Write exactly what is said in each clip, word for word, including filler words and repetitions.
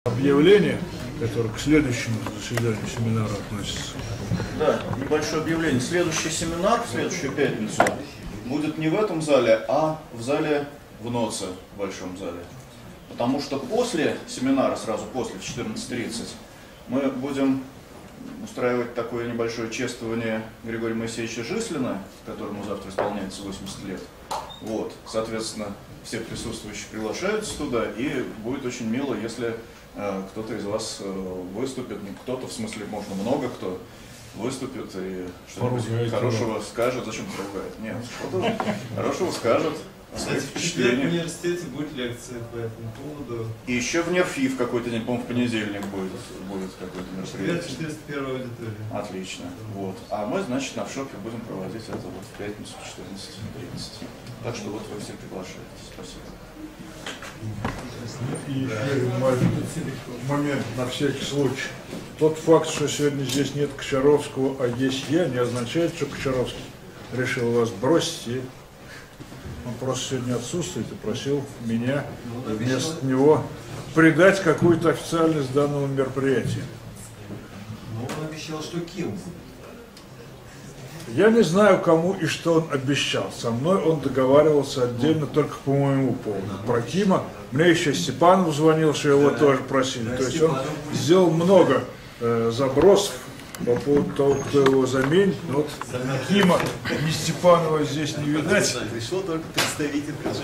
Объявление, которое к следующему заседанию семинара относится. Да, небольшое объявление. Следующий семинар, в следующую пятницу, будет не в этом зале, а в зале в НОЦе, в большом зале. Потому что после семинара, сразу после, в четырнадцать тридцать, мы будем устраивать такое небольшое чествование Григория Моисеевича Жислина, которому завтра исполняется восемьдесят лет. Вот, соответственно, все присутствующие приглашаются туда, и будет очень мило, если э, кто-то из вас э, выступит, ну, кто-то, в смысле, можно много кто выступит и что-нибудь хорошего его скажет. Зачем поругает? Нет, что-то хорошего скажет. Кстати, в четверг в университете будет лекция по этому поводу. И еще в НЕРФИ в какой-то день, по-моему, в понедельник будет, будет какой-то мероприятие. четыреста первая аудитория. Отлично. Вот. А мы, значит, на ШОПе будем проводить это вот в пятницу в четырнадцать тридцать. Так что вот вы все приглашаете. Спасибо. И еще маленький момент на всякий случай. Тот факт, что сегодня здесь нет Кочаровского, а есть я, не означает, что Кочаровский решил вас бросить. И он просто сегодня отсутствует и просил меня вместо него придать какую-то официальность данному мероприятию. Ну, он обещал, что Ким. Я не знаю, кому и что он обещал. Со мной он договаривался отдельно только по моему поводу. Про Кима. Мне еще Степанов звонил, что его тоже просили. То есть он сделал много э, забросов по поводу того, кто его заменит. Вот Кима, ни Степанова здесь не видать. Пришел только представитель пришел.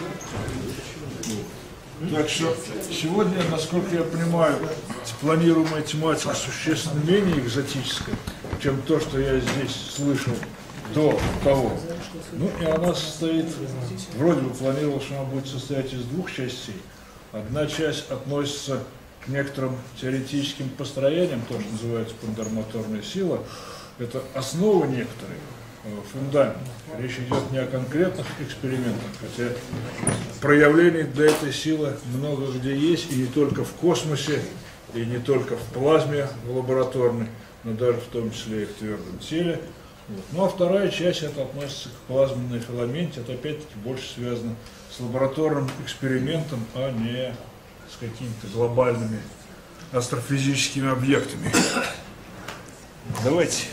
Так что сегодня, насколько я понимаю, планируемая тематика существенно менее экзотическая, чем то, что я здесь слышал до того. Ну и она состоит, вроде бы планировал, что она будет состоять из двух частей. Одна часть относится к некоторым теоретическим построениям, то, что называется пандермоторная сила. Это основы некоторые, фундамент. Речь идет не о конкретных экспериментах, хотя проявлений для этой силы много где есть, и не только в космосе, и не только в плазме в лабораторной, но даже в том числе и в твердом теле. Вот. Ну а вторая часть это относится к плазменной филаменте, это опять-таки больше связано с лабораторным экспериментом, а не с какими-то глобальными астрофизическими объектами. Давайте.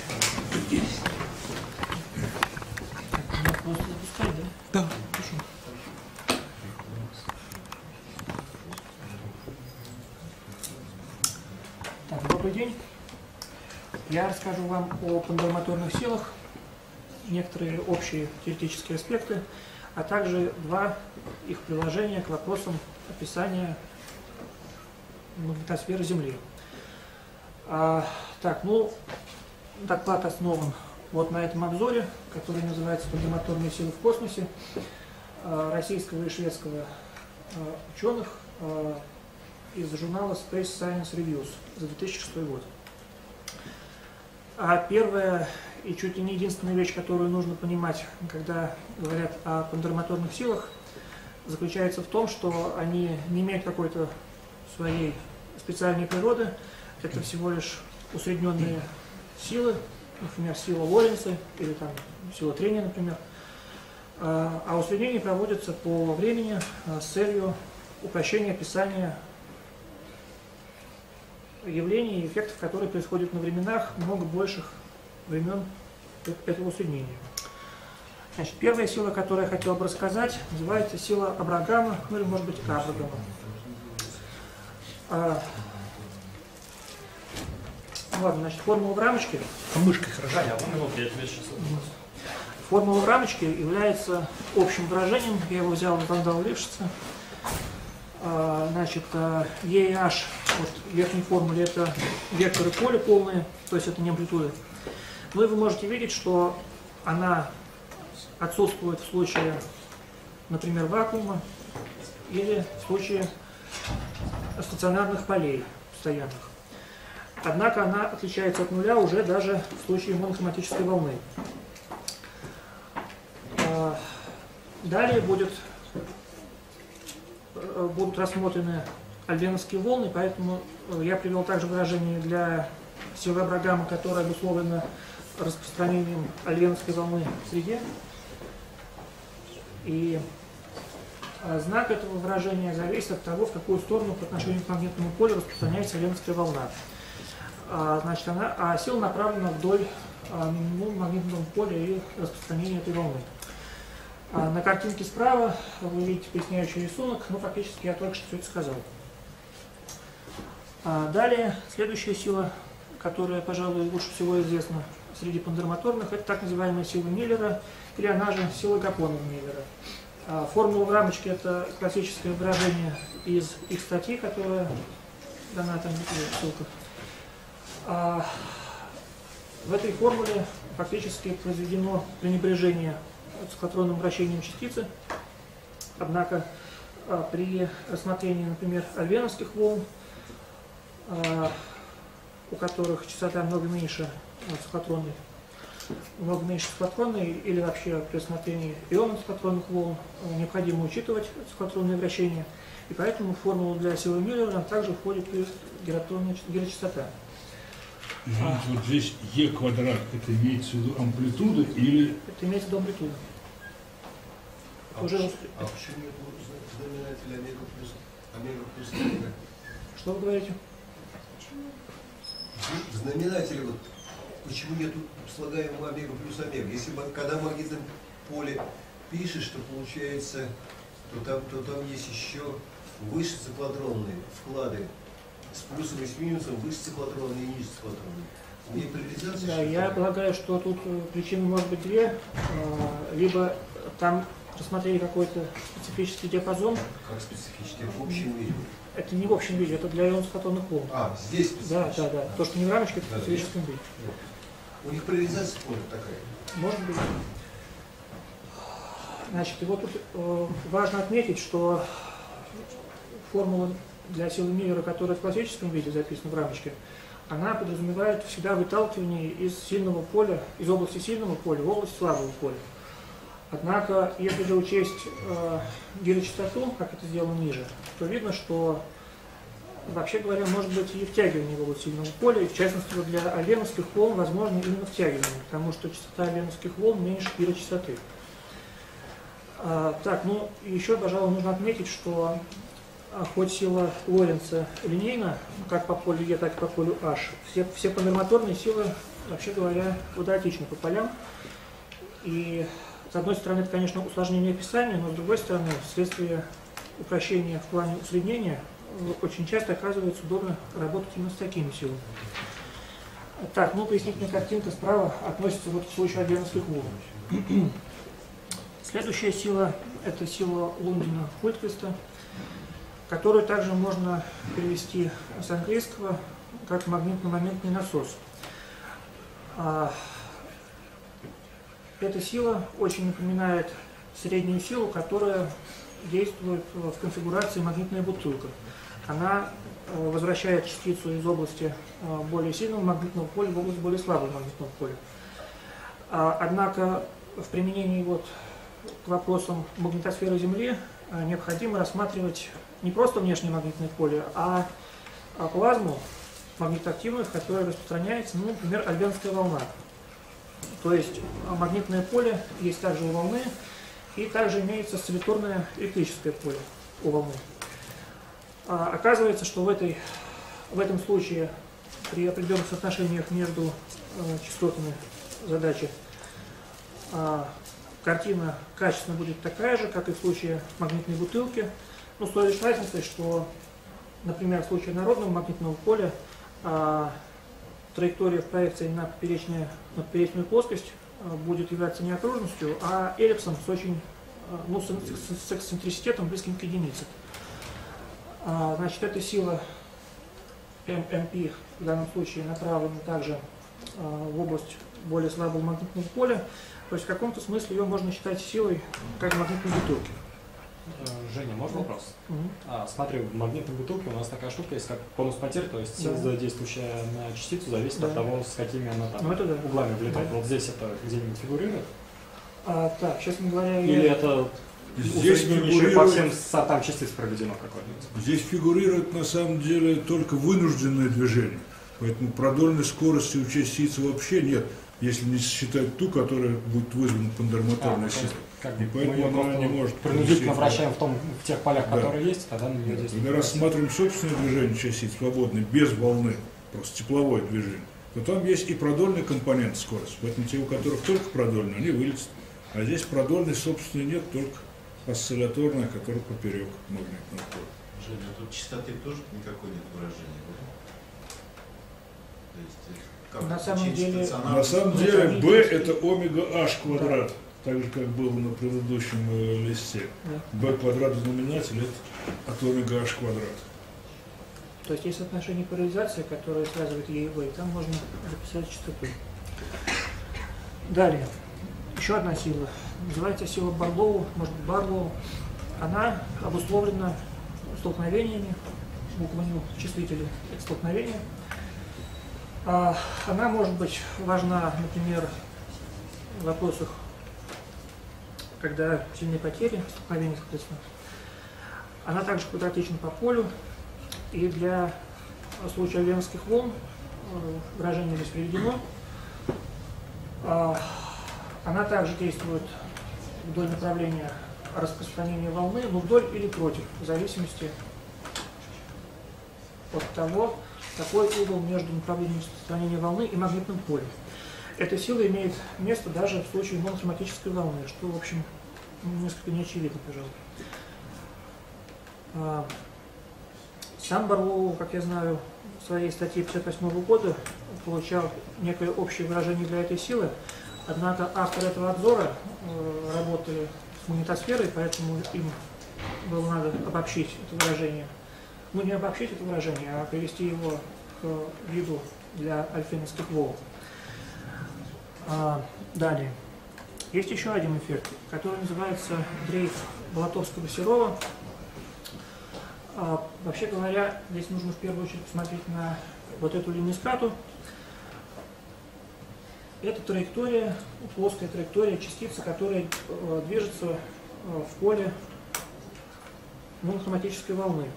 Да, хорошо. Так, добрый день. Я расскажу вам о пандермоторных силах, некоторые общие теоретические аспекты, а также два их приложения к вопросам описания магнитосферы Земли. А, так, ну, доклад основан вот на этом обзоре, который называется «Пандермоторные силы в космосе», российского и шведского ученых из журнала Space Science Reviews за две тысячи шестой год. А первая и чуть ли не единственная вещь, которую нужно понимать, когда говорят о пандермоторных силах, заключается в том, что они не имеют какой-то своей специальной природы. Это всего лишь усредненные силы, например, сила Лоренца или там сила трения, например. А усреднение проводится по времени с целью упрощения описания явлений и эффектов, которые происходят на временах много больших времен этого усреднения. Значит, первая сила, которую я хотел бы рассказать, называется сила Абрагама, ну или может быть Абрагама. А, ладно, значит, формула в рамочке. Мышкой хорошо. Формула в рамочке является общим выражением, я его взял из Вандала Лившица. Значит, E и H, вот в верхней формуле, это векторы поля полные, то есть это не амплитуды. Ну и вы можете видеть, что она отсутствует в случае, например, вакуума или в случае стационарных полей постоянных. Однако она отличается от нуля уже даже в случае монохроматической волны. Далее будет, будут рассмотрены альбеновские волны, поэтому я привел также выражение для силы Абрагама, которое обусловлено распространением альбеновской волны в среде. И А знак этого выражения зависит от того, в какую сторону по отношению к магнитному полю распространяется леновская волна. А, значит, она, а сила направлена вдоль а, ну, магнитного поля и распространения этой волны. А на картинке справа вы видите поясняющий рисунок, но фактически я только что все это сказал. А далее, следующая сила, которая, пожалуй, лучше всего известна среди пандермоторных, это так называемая сила Миллера, или она же сила Гапона-Миллера. А формула в рамочке – это классическое выражение из их статьи, которая дана там в ссылках. А в этой формуле фактически произведено пренебрежение циклотронным вращением частицы, однако при рассмотрении, например, альвеновских волн, у которых частота много меньше циклотронной, много меньше циклотронной, или вообще при рассмотрении ионных циклотронных волн необходимо учитывать циклотронные вращения, и поэтому в формулу для силы Миллера также входит и гирочастота. Извините, а, вот здесь Е квадрат, это имеется в виду амплитуда или... Это имеется в виду амплитуда. А, Уже... а почему нет знаменателя омега плюс омега плюс омега? Что вы говорите? В знаменателе вот почему нету слагаемого омега плюс омега? Если когда в магнитном поле пишешь, то получается, то там, то там есть еще выше циклотронные вклады. С плюсом и с минусом, выше циклотронные и ниже циклотронные. У меня поляризация. Да, я полагаю, что тут причины может быть две. Либо там рассмотрели какой-то специфический диапазон. Как специфический? В общем виде? Это не в общем виде, это для ионных фотонных волн. А, здесь специфический? Да, да, да. То, что не в рамочке, это в специфическом виде. У них поляризация поля такая? Может быть. Значит, и вот тут э, важно отметить, что формула для силы Миллера, которая в классическом виде записана в рамочке, она подразумевает всегда выталкивание из сильного поля, из области сильного поля в область слабого поля. Однако, если же учесть э, гирочастоту, как это сделано ниже, то видно, что, вообще говоря, может быть и втягивание в область сильного поля, и в частности для альвеновских волн возможно именно втягивание, потому что частота альвеновских волн меньше гирочастоты. А, так, ну еще, пожалуй, нужно отметить, что хоть сила Лоренца линейна, как по полю Е, так и по полю H, все, все пандермоторные силы, вообще говоря, квадратичны по полям. И с одной стороны, это, конечно, усложнение описания, но с другой стороны, вследствие упрощения в плане усреднения, очень часто оказывается удобно работать именно с такими силами. Так, ну, пояснительная картинка справа относится вот к случаю альвеновских волн. Следующая сила – это сила Лундина-Хольтквиста, которую также можно перевести с английского как магнитно-моментный насос. Эта сила очень напоминает среднюю силу, которая действует в конфигурации магнитная бутылка. Она возвращает частицу из области более сильного магнитного поля в область более слабого магнитного поля. Однако в применении вот к вопросам магнитосферы Земли необходимо рассматривать не просто внешнее магнитное поле, а плазму магнитоактивных, которая распространяется, ну, например, альвеновская волна. То есть магнитное поле есть также у волны, и также имеется осцилляторное электрическое поле у волны. А, оказывается, что в, этой, в этом случае при определенных соотношениях между э, частотами задачи э, картина качественно будет такая же, как и в случае магнитной бутылки. Но с той лишь разницей, что, например, в случае народного магнитного поля э, траектория в проекции на, на поперечную плоскость э, будет являться не окружностью, а эллипсом с очень э, ну, с, с, с эксцентриситетом близким к единице. А, значит, эта сила эм эм пи в данном случае направлена также а, в область более слабого магнитного поля. То есть в каком-то смысле ее можно считать силой как магнитной бутылки. Женя, можно вопрос? Угу. А, смотри, в магнитной бутылке у нас такая штука есть, как конус потерь, то есть сила, да, действующая на частицу, зависит, да, от того, с какими она там, ну, это, да, углами влетает. Да. Вот здесь это где-нибудь фигурирует? А, так, честно говоря... Или я... это здесь фигурирует... по всем сортам частиц проведено какое-нибудь? Здесь фигурирует на самом деле только вынужденное движение. Поэтому продольной скорости у частицы вообще нет. если не считать ту, которая будет вызвана пандермоторной а, силой. Как и поэтому она не может... Принудительно вращаем в, том, в тех полях, да. которые есть, тогда на нее действует. Когда рассматриваем собственное движение частиц свободное, без волны, просто тепловое движение, то там есть и продольный компонент скорости. Поэтому те, у которых только продольный, они вылетят. А здесь продольной, собственно, нет, только осцилляторная, которая поперек магнитного поля. Женя, а тут частоты тоже никакой нет выражения, да? То есть, как на самом деле, на самом деле B это омега h квадрат, да. Так же, как было на предыдущем э, листе. Да. B квадрат в знаменателе это от омега h квадрат. То есть есть отношение поляризации, которое связывает E и V, и там можно записать частоту. Далее. Еще одна сила. Называется сила Барлоу, может быть Барлоу. Она обусловлена столкновениями, буквами числители столкновения. А она может быть важна, например, в вопросах, когда сильные потери, столкновения, соответственно. Она также квадратична по полю, и для случая венских волн выражение здесь приведено. Она также действует вдоль направления распространения волны, но вдоль или против, в зависимости от того, какой угол между направлением распространения волны и магнитным полем. Эта сила имеет место даже в случае монохроматической волны, что, в общем, несколько неочевидно, пожалуй. Сам Барлоу, как я знаю, в своей статье пятьдесят восьмого года получал некое общее выражение для этой силы, однако авторы этого обзора э, работали с магнитосферой, поэтому им было надо обобщить это выражение. Ну, не обобщить это выражение, а привести его к виду для альфиновских волн. А, далее. Есть еще один эффект, который называется дрейф Болотовского-Серова. А, вообще говоря, здесь нужно в первую очередь посмотреть на вот эту линейскату. Это траектория, плоская траектория частицы, которая э, движется э, в поле монохроматической волны.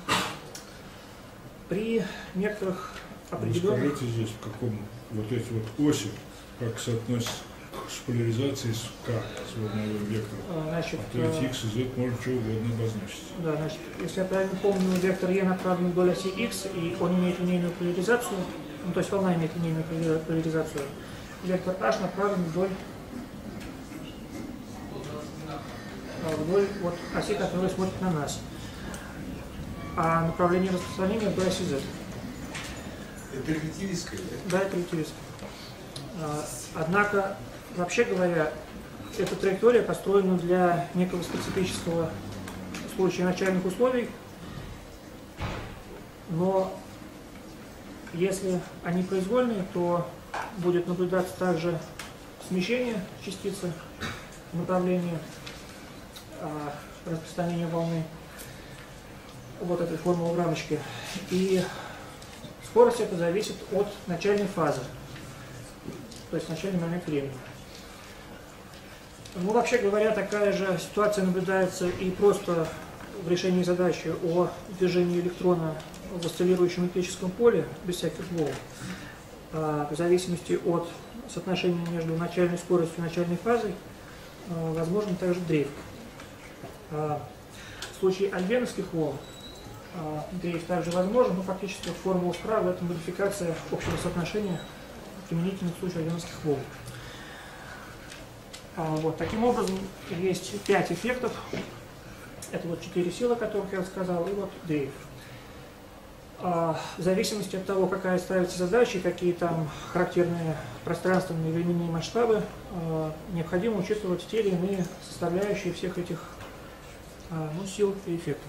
При некоторых определенных... Скажите здесь, в каком вот эти вот оси, как соотносится с поляризацией с К, с волновым вектором. Значит, а то ведь X и Z можно что угодно обозначить. Да, значит, если я правильно помню, вектор E направлен вдоль оси X, и он имеет линейную поляризацию, ну, то есть волна имеет линейную поляризацию, вектор H направлен вдоль, вдоль вот оси, которая смотрит на нас. А направление распространения вдоль оси Z. Это релятивистское, да? Да, это релятивистское. Однако, вообще говоря, эта траектория построена для некого специфического случая начальных условий, но если они произвольные, то будет наблюдаться также смещение частицы в направлении а, распространения волны, вот этой формулы в рамочке, и скорость это зависит от начальной фазы, то есть начальный момент времени. Ну, вообще говоря, такая же ситуация наблюдается и просто в решении задачи о движении электрона в осциллирующем электрическом поле, без всяких волн, в зависимости от соотношения между начальной скоростью и начальной фазой, возможен также дрейф. В случае альбеновских волн дрейф также возможен, но фактически формула справа — это модификация общего соотношения применительно к случаю альбеновских волн. Вот, таким образом, есть пять эффектов. Это вот четыре силы, о которых я рассказал, и вот дрейф. В зависимости от того, какая ставится задача, какие там характерные пространственные и временные масштабы, необходимо учитывать те или иные составляющие всех этих ну, сил и эффектов.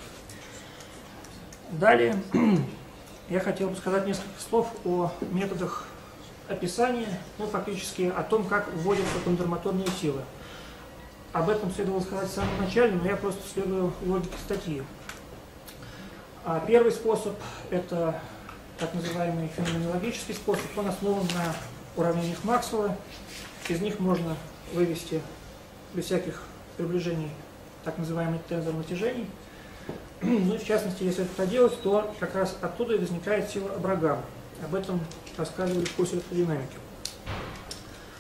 Далее я хотел бы сказать несколько слов о методах описания, ну, фактически о том, как вводятся кондермоторные силы. Об этом следовало сказать в самом начале, но я просто следую логике статьи. А первый способ – это так называемый феноменологический способ. Он основан на уравнениях Максвелла. Из них можно вывести без всяких приближений так называемый тензор натяжений. Ну и в частности, если это делать, то как раз оттуда и возникает сила Абрагама. Об этом рассказывали в курсе электродинамики.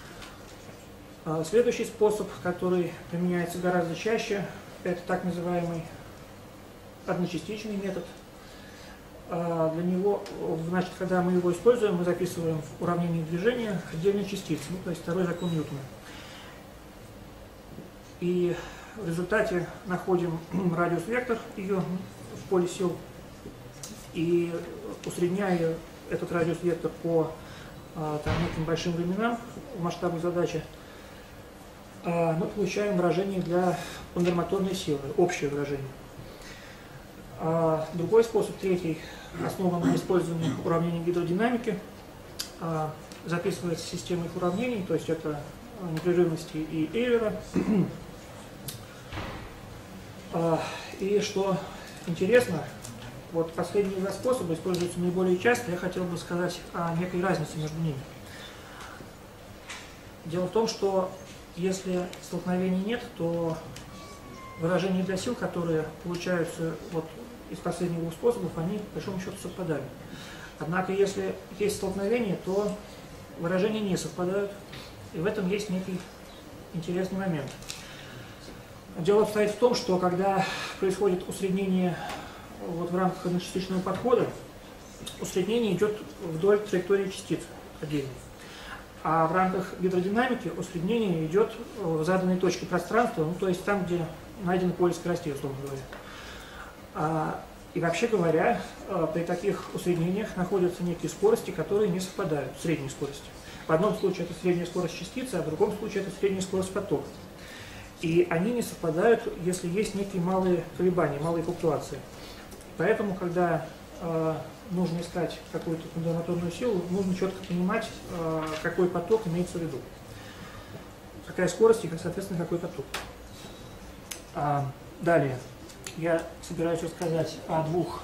Следующий способ, который применяется гораздо чаще, это так называемый одночастичный метод. Для него, значит, когда мы его используем, мы записываем в уравнении движения отдельные частицы, ну, то есть второй закон Ньютона. И в результате находим радиус-вектор ее в поле сил и, усредняя этот радиус-вектор по там, неким большим временам в масштабах задачи, мы получаем выражение для пандермоторной силы, общее выражение. Другой способ, третий, основан на использовании уравнений гидродинамики, записывается система их уравнений, то есть это непрерывности и Эйлера. И что интересно, вот последние два способа используются наиболее часто, я хотел бы сказать о некой разнице между ними. Дело в том, что если столкновений нет, то выражения для сил, которые получаются вот из последних двух способов, они по большому счету совпадают. Однако, если есть столкновение, то выражения не совпадают, и в этом есть некий интересный момент. Дело обстоит в том, что когда происходит усреднение вот в рамках одночастичного подхода, усреднение идет вдоль траектории частиц отдельно. А в рамках гидродинамики усреднение идет в заданной точке пространства, ну, то есть там, где найдено поле скоростей, условно говоря. А, и вообще говоря, при таких усреднениях находятся некие скорости, которые не совпадают, средние скорости. В одном случае это средняя скорость частицы, а в другом случае это средняя скорость потока. И они не совпадают, если есть некие малые колебания, малые флуктуации. Поэтому, когда э, нужно искать какую-то пандермоторную силу, нужно четко понимать, э, какой поток имеется в виду. Какая скорость и, соответственно, какой поток. А, далее. Я собираюсь рассказать о двух,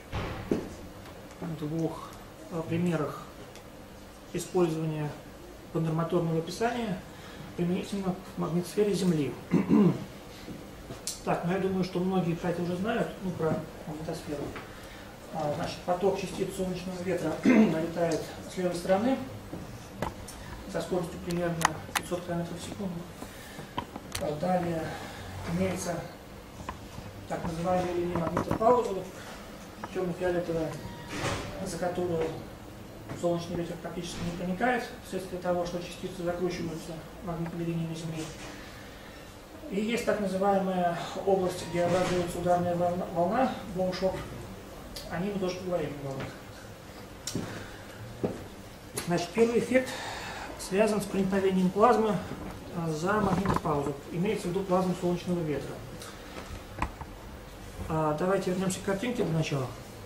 двух э, примерах использования пандермоторного описания применительно к магнитосфере Земли. Так, ну я думаю, что многие про это уже знают, ну про магнитосферу. А, значит, поток частиц солнечного ветра налетает с левой стороны со скоростью примерно пятьсот километров в секунду. А, далее имеется так называемая линия магнитопаузы, темно-фиолетовая, за которую солнечный ветер практически не проникает, вследствие того, что частицы закручиваются магнитными линиями Земли. И есть так называемая область, где образуется ударная волна, волна боушок. О ней мы тоже поговорим. Значит, первый эффект связан с проникновением плазмы за магнитопаузу. Имеется в виду плазму солнечного ветра. А, давайте вернемся к картинке для начала.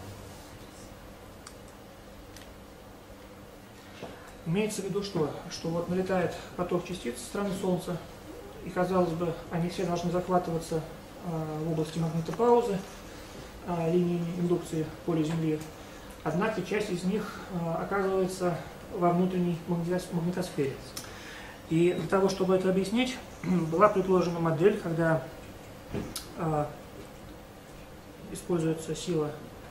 Имеется в виду что? Что вот налетает поток частиц со стороны Солнца, и, казалось бы, они все должны захватываться э, в области магнитопаузы, э, линии индукции поля Земли. Однако часть из них э, оказывается во внутренней магнитосфере. И для того, чтобы это объяснить, была предложена модель, когда э, используется сила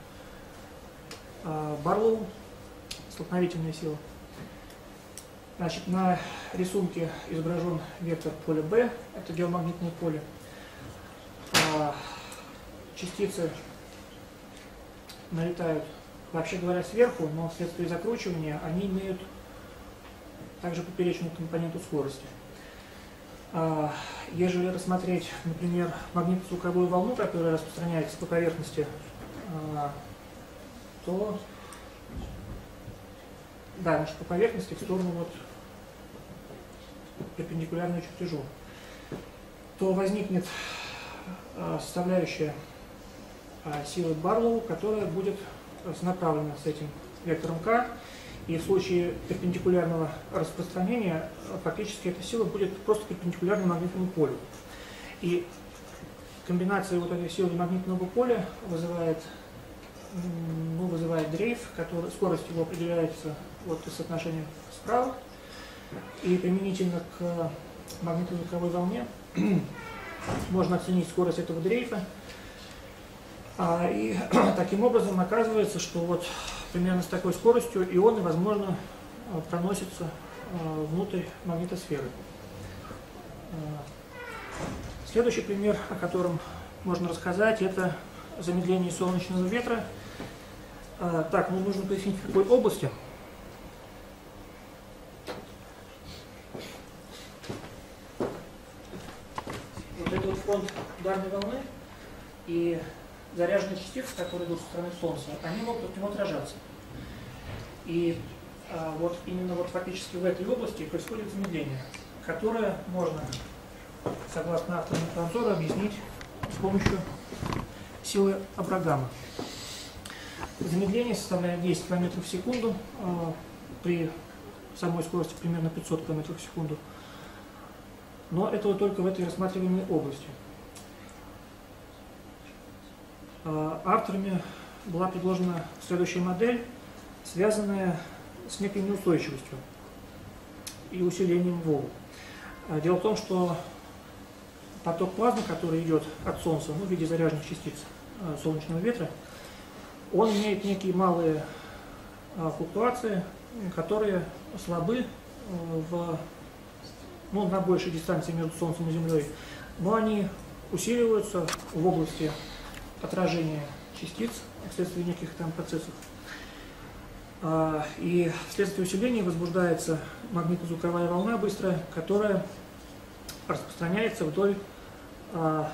э, Барлоу, столкновительная сила. Значит, на рисунке изображен вектор поля B, это геомагнитное поле. А частицы налетают, вообще говоря, сверху, но вследствие закручивания они имеют также поперечную компоненту скорости. А ежели рассмотреть, например, магнитно-звуковую волну, которая распространяется по поверхности, а, то да, значит, по поверхности в сторону вот перпендикулярную чертежу, то возникнет э, составляющая э, силы Барлоу, которая будет направлена с этим вектором К, и в случае перпендикулярного распространения э, фактически эта сила будет просто перпендикулярна магнитному полю. И комбинация вот этой силы магнитного поля вызывает, ну, вызывает дрейф, который, скорость его определяется вот из соотношения справа, и применительно к магнитно-звуковой волне можно оценить скорость этого дрейфа. А, и таким образом оказывается, что вот примерно с такой скоростью ионы, возможно, проносятся внутрь магнитосферы. Следующий пример, о котором можно рассказать, это замедление солнечного ветра. Так, ну нужно пояснить, в какой области. Вот это вот фронт ударной волны и заряженные частицы, которые идут со стороны Солнца, они могут от него отражаться. И а, вот именно вот фактически в этой области происходит замедление, которое можно, согласно авторам этого обзора, объяснить с помощью силы Абрагама. Замедление составляет десять километров в секунду, а, при самой скорости примерно пятьсот километров в секунду. Но это только в этой рассматриваемой области. А, авторами была предложена следующая модель, связанная с некой неустойчивостью и усилением волн. Дело в том, что поток плазмы, который идет от Солнца, ну, в виде заряженных частиц э, солнечного ветра, он имеет некие малые э, флуктуации, которые слабы э, в, ну, на большей дистанции между Солнцем и Землей, но они усиливаются в области отражения частиц вследствие неких там процессов. И вследствие усиления возбуждается магнитно-звуковая волна быстрая, которая распространяется вдоль, ну,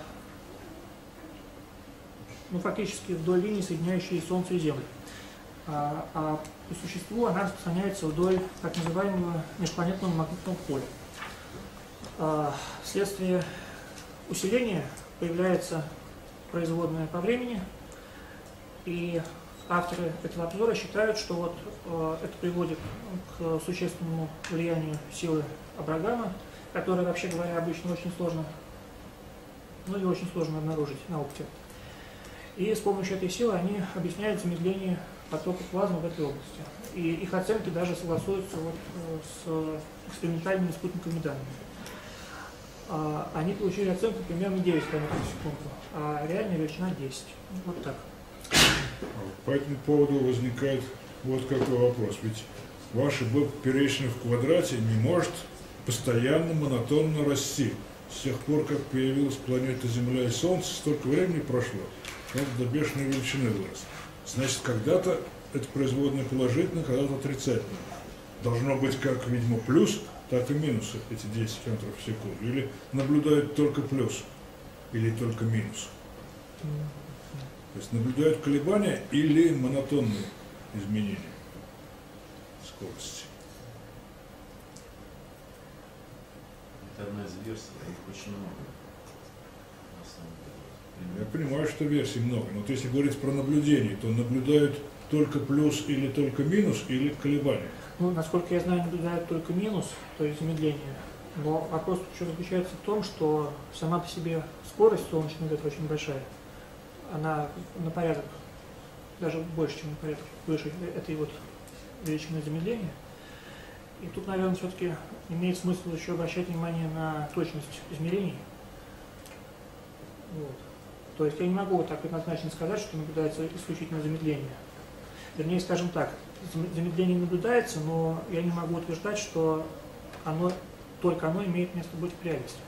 фактически вдоль линии, соединяющей Солнце и Землю. А по существу она распространяется вдоль так называемого межпланетного магнитного поля. Вследствие усиления появляется производная по времени, и авторы этого обзора считают, что вот э, это приводит к существенному влиянию силы Абрагама, которая, вообще говоря, обычно очень сложно, ну и очень сложно обнаружить на опыте. И с помощью этой силы они объясняют замедление потока плазмы в этой области. И их оценки даже согласуются вот, с экспериментальными спутниковыми данными. А, они получили оценку примерно девять километров в секунду, а реальная величина десять. Вот так. По этому поводу возникает вот какой вопрос. Ведь ваш b поперечный в квадрате не может постоянно, монотонно расти. С тех пор, как появилась планета Земля и Солнце, столько времени прошло, он до бешеной величины вырос. Значит, когда-то это производное положительное, когда-то отрицательное. Должно быть как, видимо, плюс, так и минус эти десять километров в секунду. Или наблюдают только плюс, или только минус. То есть наблюдают колебания или монотонные изменения скорости. Это одна из версий, их очень много. Я понимаю, что версий много, но вот если говорить про наблюдение, то наблюдают только плюс или только минус, или колебания? Ну, насколько я знаю, наблюдают только минус, то есть замедление. Но вопрос еще заключается в том, что сама по себе скорость солнечного ветра очень большая. Она на порядок, даже больше, чем на порядок, выше этой вот величины замедления. И тут, наверное, все-таки имеет смысл еще обращать внимание на точность измерений. Вот. То есть я не могу вот так однозначно сказать, что наблюдается исключительно замедление. Вернее, скажем так, замедление наблюдается, но я не могу утверждать, что оно, только оно имеет место быть в реальности.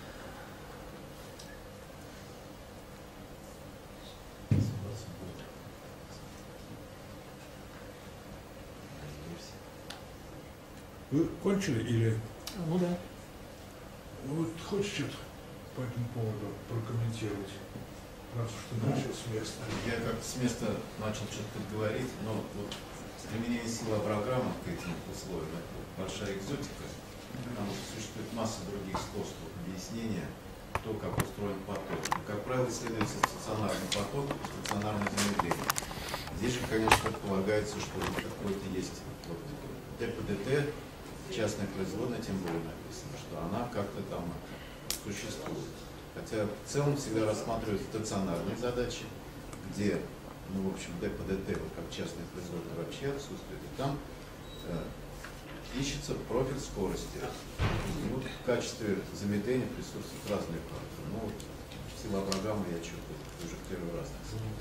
Вы кончили или? Ну да. Вот хочешь что-то по этому поводу прокомментировать, раз уж ты начал с места? Я как с места начал что-то говорить, но вот применение силы Абрагама к этим условиям — это большая экзотика, потому что существует масса других способов объяснения, то, как устроен поток. И, как правило, исследуется стационарный поток, стационарное замедление. Здесь же, конечно, предполагается, что какой-то есть вот, Т П Д Т, частная производная, тем более написано, что она как-то там существует. Хотя в целом всегда рассматривают стационарные задачи, где, ну, в общем, Д П Д Т, вот как частная производная, вообще отсутствует. И там э, ищется профиль скорости. И вот в качестве замедления присутствуют разные факторы. Ну, вот сила Абрагама я чувствую уже в первый раз.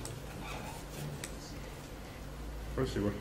Спасибо.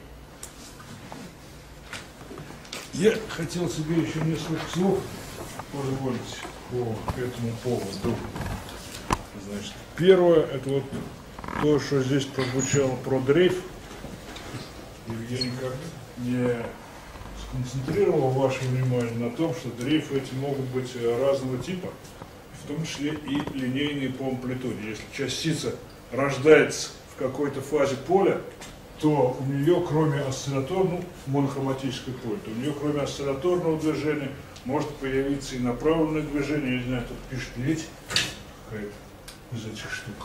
Я хотел себе еще несколько слов позволить. по этому поводу. Значит, первое, это вот то, что здесь прозвучало про дрейф. Евгений как не сконцентрировал ваше внимание на том, что дрейфы эти могут быть разного типа, в том числе и линейные по амплитуде. Если частица рождается в какой-то фазе поля, то у нее, кроме осцилляторного, монохроматическое поле, то у нее, кроме осцилляторного движения, может появиться и направленное движение. Я не знаю, тут пишет ледь какая-то из этих штук.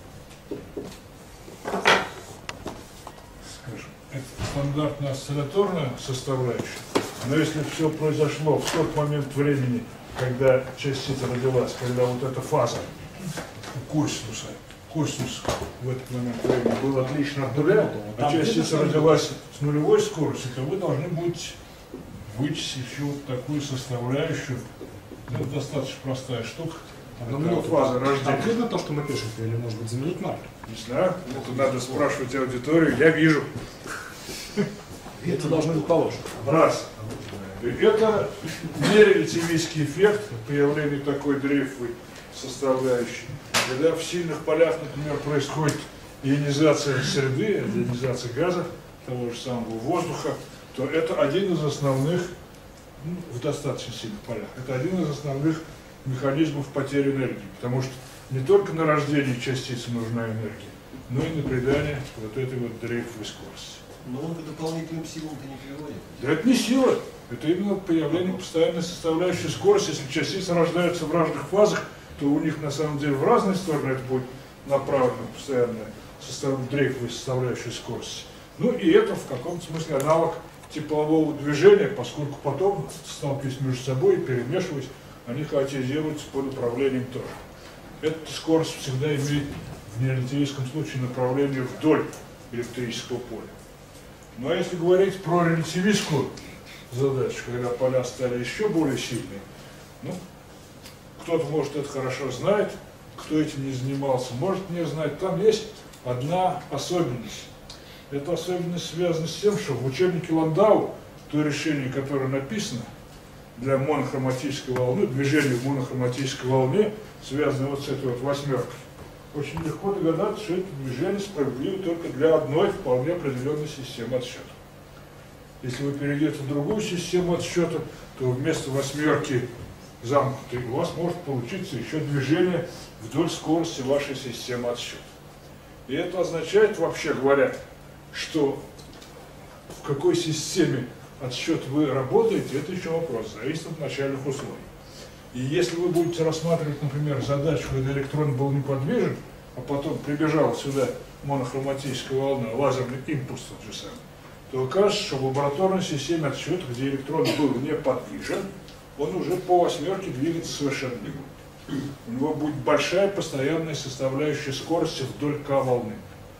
Скажем, это стандартная осцилляторная составляющая, но если все произошло в тот момент времени, когда частица родилась, когда вот эта фаза у косинуса, косинус в этот момент времени был отлично от нуля, а частица родилась с нулевой скоростью, то вы должны будете вычислить еще вот такую составляющую. Это достаточно простая штука. Это фаза рождения. А видно то, что мы пишем, или может быть заменить маркер? Не знаю, это надо спрашивать аудиторию, я вижу. Это должно быть положено. Раз. Это нерелятивистский эффект появления такой дрейфовой составляющей. Когда в сильных полях, например, происходит ионизация среды, ионизация газа, того же самого воздуха, то это один из основных, ну, в достаточно сильных полях, это один из основных механизмов потери энергии. Потому что не только на рождение частицы нужна энергия, но и на придание вот этой вот дрейфовой скорости. Но он к дополнительным силам-то не приводит. Да это не сила, это именно появление постоянной составляющей скорости. Если частицы рождаются в разных фазах, то у них на самом деле в разные стороны это будет направлена постоянная состав... дрейфовая составляющая скорости. Ну и это в каком-то смысле аналог теплового движения, поскольку потом, сталкиваясь между собой, перемешиваясь, они хаотизируются по направлениям тоже. Эта скорость всегда имеет в нерелятивистском случае направление вдоль электрического поля. Ну а если говорить про релятивистскую задачу, когда поля стали еще более сильные, ну, кто-то, может, это хорошо знает, кто этим не занимался, может не знать. Там есть одна особенность. Эта особенность связана с тем, что в учебнике Ландау то решение, которое написано для монохроматической волны, движение в монохроматической волне, связано вот с этой вот восьмеркой, очень легко догадаться, что это движение справедливо только для одной вполне определенной системы отсчета. Если вы перейдете в другую систему отсчета, то вместо восьмерки замкнутой у вас может получиться еще движение вдоль скорости вашей системы отсчета. И это означает, вообще говоря, что в какой системе отсчета вы работаете, это еще вопрос, зависит от начальных условий. И если вы будете рассматривать, например, задачу, когда электрон был неподвижен, а потом прибежала сюда монохроматическая волна, лазерный импульс тот же самый, то окажется, что в лабораторной системе отсчета, где электрон был неподвижен, он уже по восьмерке двигается совершенно не будет. У него будет большая постоянная составляющая скорости вдоль К волны.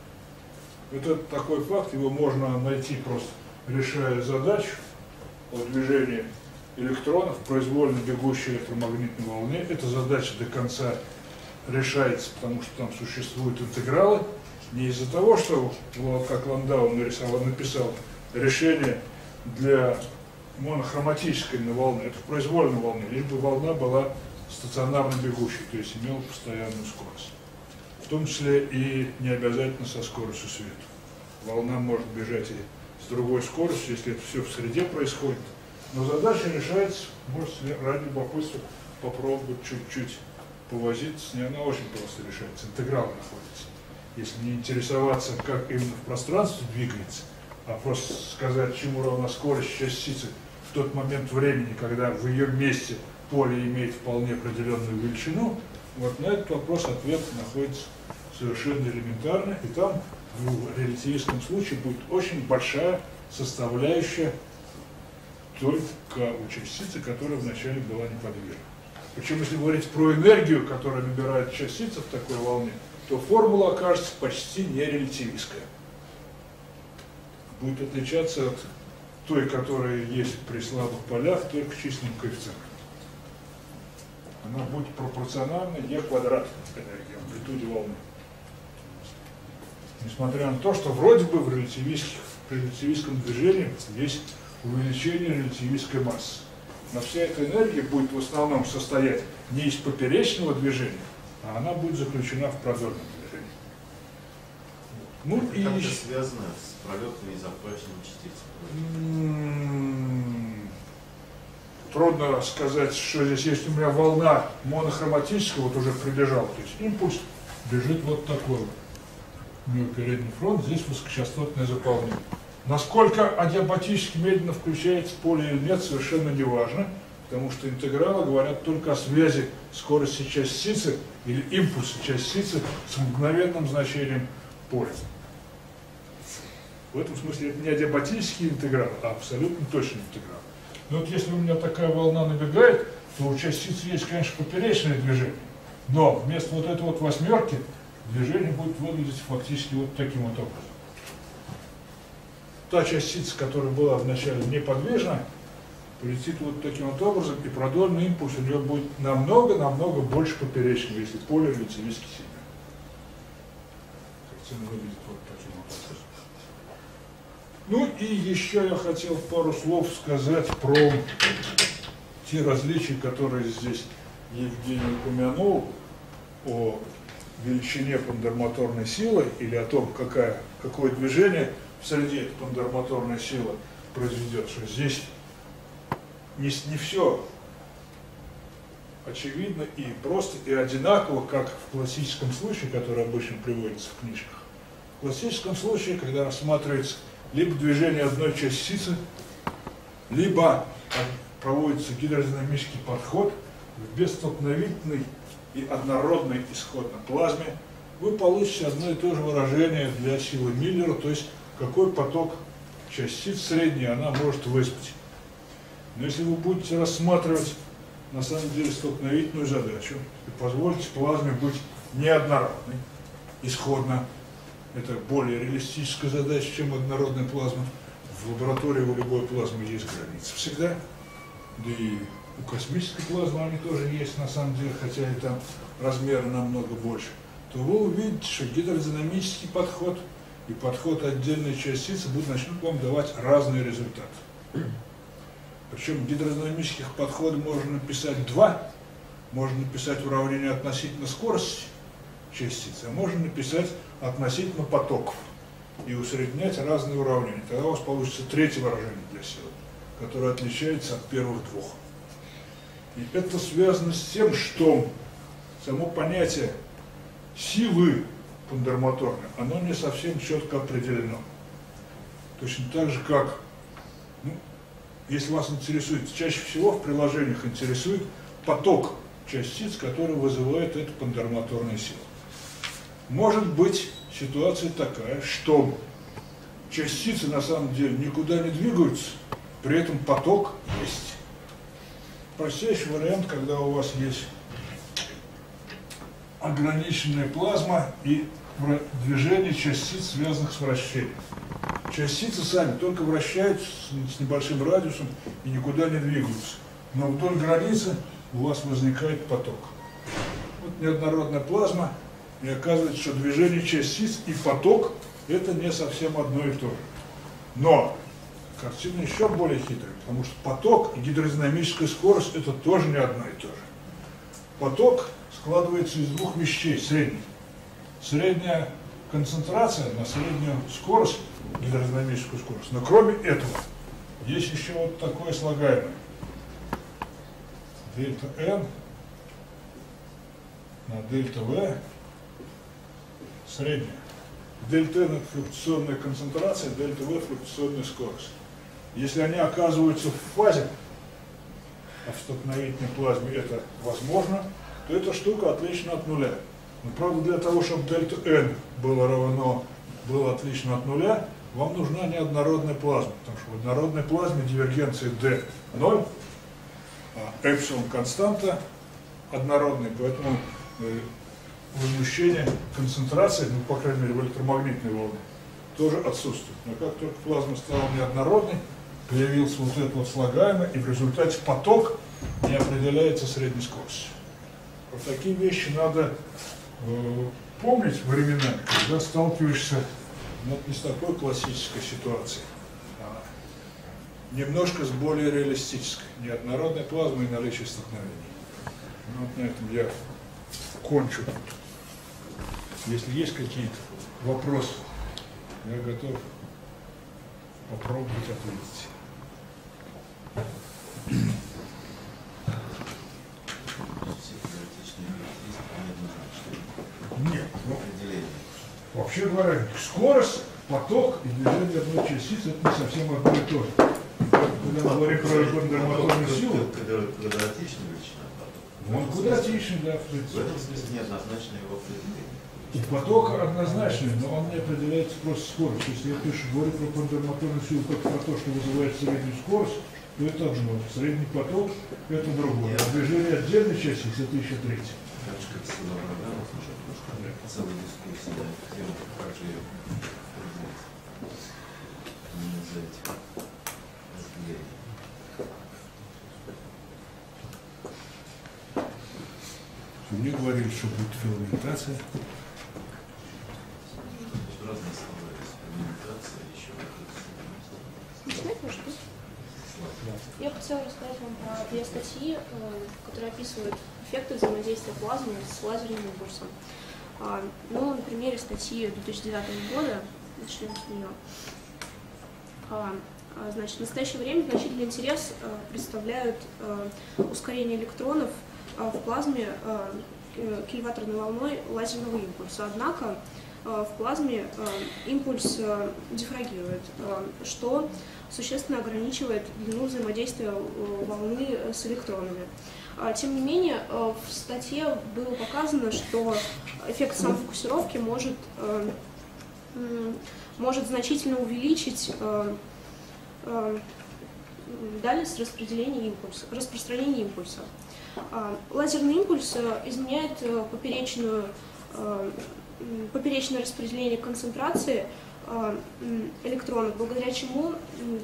Вот это такой факт, его можно найти просто решая задачу о движении электронов в произвольно бегущей электромагнитной волне. Эта задача до конца решается, потому что там существуют интегралы. Не из-за того, что, как Ландау нарисовал, написал решение для монохроматической волны, это в произвольной волне, лишь бы волна была стационарно бегущей, то есть имела постоянную скорость. В том числе и не обязательно со скоростью света. Волна может бежать и с другой скоростью, если это все в среде происходит. Но задача решается, можете ради любопытства попробовать чуть-чуть повозиться с ней, она очень просто решается, интегралы находятся. Если не интересоваться, как именно в пространстве двигается, а просто сказать, чему равна скорость частицы в тот момент времени, когда в ее месте поле имеет вполне определенную величину, вот на этот вопрос ответ находится совершенно элементарно, и там в релятивистском случае будет очень большая составляющая только у частицы, которая вначале была неподвижна. Причем, если говорить про энергию, которую набирает частица в такой волне, то формула окажется почти нерелятивистская. Будет отличаться от той, которая есть при слабых полях, только численным коэффициентом. Она будет пропорциональна e квадрат энергии, амплитуде волны. Несмотря на то, что вроде бы в релятивистском движении есть увеличение релятивистской массы. но вся эта энергия будет в основном состоять не из поперечного движения, а она будет заключена в продольном движении. Ну, это и как-то еще... связано с пролетами и захваченными частицами. М-м-м. Трудно сказать, что здесь есть. У меня волна монохроматическая, вот уже прибежал, то есть импульс бежит вот такой вот. У него передний фронт, здесь высокочастотное заполнение. Насколько адиабатически медленно включается поле или нет, совершенно не важно, потому что интегралы говорят только о связи скорости частицы или импульса частицы с мгновенным значением поля. В этом смысле это не адиабатический интеграл, а абсолютно точный интеграл. Но вот если у меня такая волна набегает, то у частицы есть, конечно, поперечное движение, но вместо вот этой вот восьмерки движение будет выглядеть фактически вот таким вот образом. Та частица, которая была вначале неподвижна, полетит вот таким вот образом, и продольный импульс у нее будет намного-намного больше поперечного, если поле релятивистски сильное. Картина выглядит вот таким вот образом. Ну и еще я хотел пару слов сказать про те различия, которые здесь Евгений упомянул, о величине пандермоторной силы или о том, какая, какое движение в среде пандермоторная сила произведет, что здесь не, не все очевидно и просто и одинаково, как в классическом случае, который обычно приводится в книжках. В классическом случае, когда рассматривается либо движение одной частицы, либо проводится гидродинамический подход в бесстолкновительной и однородной исходной плазме, вы получите одно и то же выражение для силы Миллера, то есть какой поток частиц средний она может вызвать. Но если вы будете рассматривать на самом деле столкновительную задачу и позволите плазме быть неоднородной, исходно, это более реалистическая задача, чем однородная плазма. В лаборатории у любой плазмы есть границы всегда, да и у космической плазмы они тоже есть на самом деле, хотя и там размеры намного больше, то вы увидите, что гидродинамический подход и подход отдельной частицы будут, начнут вам давать разные результаты. Причем гидродинамических подходов можно написать два. Можно написать уравнение относительно скорости частицы, а можно написать относительно потоков и усреднять разные уравнения. Тогда у вас получится третье выражение для силы, которое отличается от первых двух. И это связано с тем, что само понятие силы пандермоторной, оно не совсем четко определено. Точно так же, как, ну, если вас интересует, чаще всего в приложениях интересует поток частиц, который вызывает эту пандермоторную силу. Может быть ситуация такая, что частицы на самом деле никуда не двигаются, при этом поток есть. Простейший вариант, когда у вас есть ограниченная плазма и движение частиц, связанных с вращением. Частицы сами только вращаются с небольшим радиусом и никуда не двигаются. Но вдоль границы у вас возникает поток. Вот неоднородная плазма, и оказывается, что движение частиц и поток – это не совсем одно и то же. Но картина еще более хитрая, потому что поток и гидродинамическая скорость – это тоже не одно и то же. Поток складывается из двух вещей средних. Средняя концентрация на среднюю скорость, гидродинамическую скорость. Но кроме этого, есть еще вот такое слагаемое. Дельта N на дельта V средняя. Дельта N – это флуктуационная концентрация, дельта V – флуктуационная скорость. Если они оказываются в фазе, а в столкновительной плазме это возможно, то эта штука отлична от нуля. Но, правда, для того, чтобы дельта N было равно, было отлично от нуля, вам нужна неоднородная плазма, потому что в однородной плазме дивергенция D ноль, а эпсилон константа однородная, поэтому э, возмущение концентрации, ну, по крайней мере, в электромагнитной волне, тоже отсутствует. Но как только плазма стала неоднородной, появился вот это вот слагаемое, и в результате поток не определяется средней скоростью. Вот такие вещи надо э, помнить временами, когда сталкиваешься, ну, не с такой классической ситуацией. немножко с более реалистической, неоднородной плазмой и наличие столкновений. Ну, вот на этом я кончу. Если есть какие-то вопросы, я готов попробовать ответить. Нет, ну, вообще говоря, скорость, поток и движение одной частицы это не совсем одно и то же. Когда мы говорим про кондерматорную силу, квадратичная величина. Он квадратичный, да, в принципе. В этом смысле неоднозначно его определение. И поток однозначный, но он не определяется просто скоростью. Если я пишу, говорю про кондерматорную силу только про то, что вызывает среднюю скорость, то это одно. Средний поток – это другое. А движение отдельной частицы – это еще третье. Так же, как сила программы, уже целая дискуссия, да, тема, как же ее определить. Не за этим разделением. Мне говорили, что будет ферментация. Разные слова, ферментация, еще какие-то. Я хотела рассказать вам про две статьи, которые описывают эффекты взаимодействия плазмы с лазерным импульсом. Ну, на примере статьи две тысячи девятого года, начнем с нее. Значит, в настоящее время значительный интерес представляют ускорение электронов в плазме кильваторной волной лазерного импульса. Однако в плазме импульс дифрагирует, что существенно ограничивает длину взаимодействия волны с электронами. Тем не менее, в статье было показано, что эффект самофокусировки может, может значительно увеличить дальность распределения импульса, распространения импульса. Лазерный импульс изменяет поперечную, поперечное распределение концентрации электронов, благодаря чему,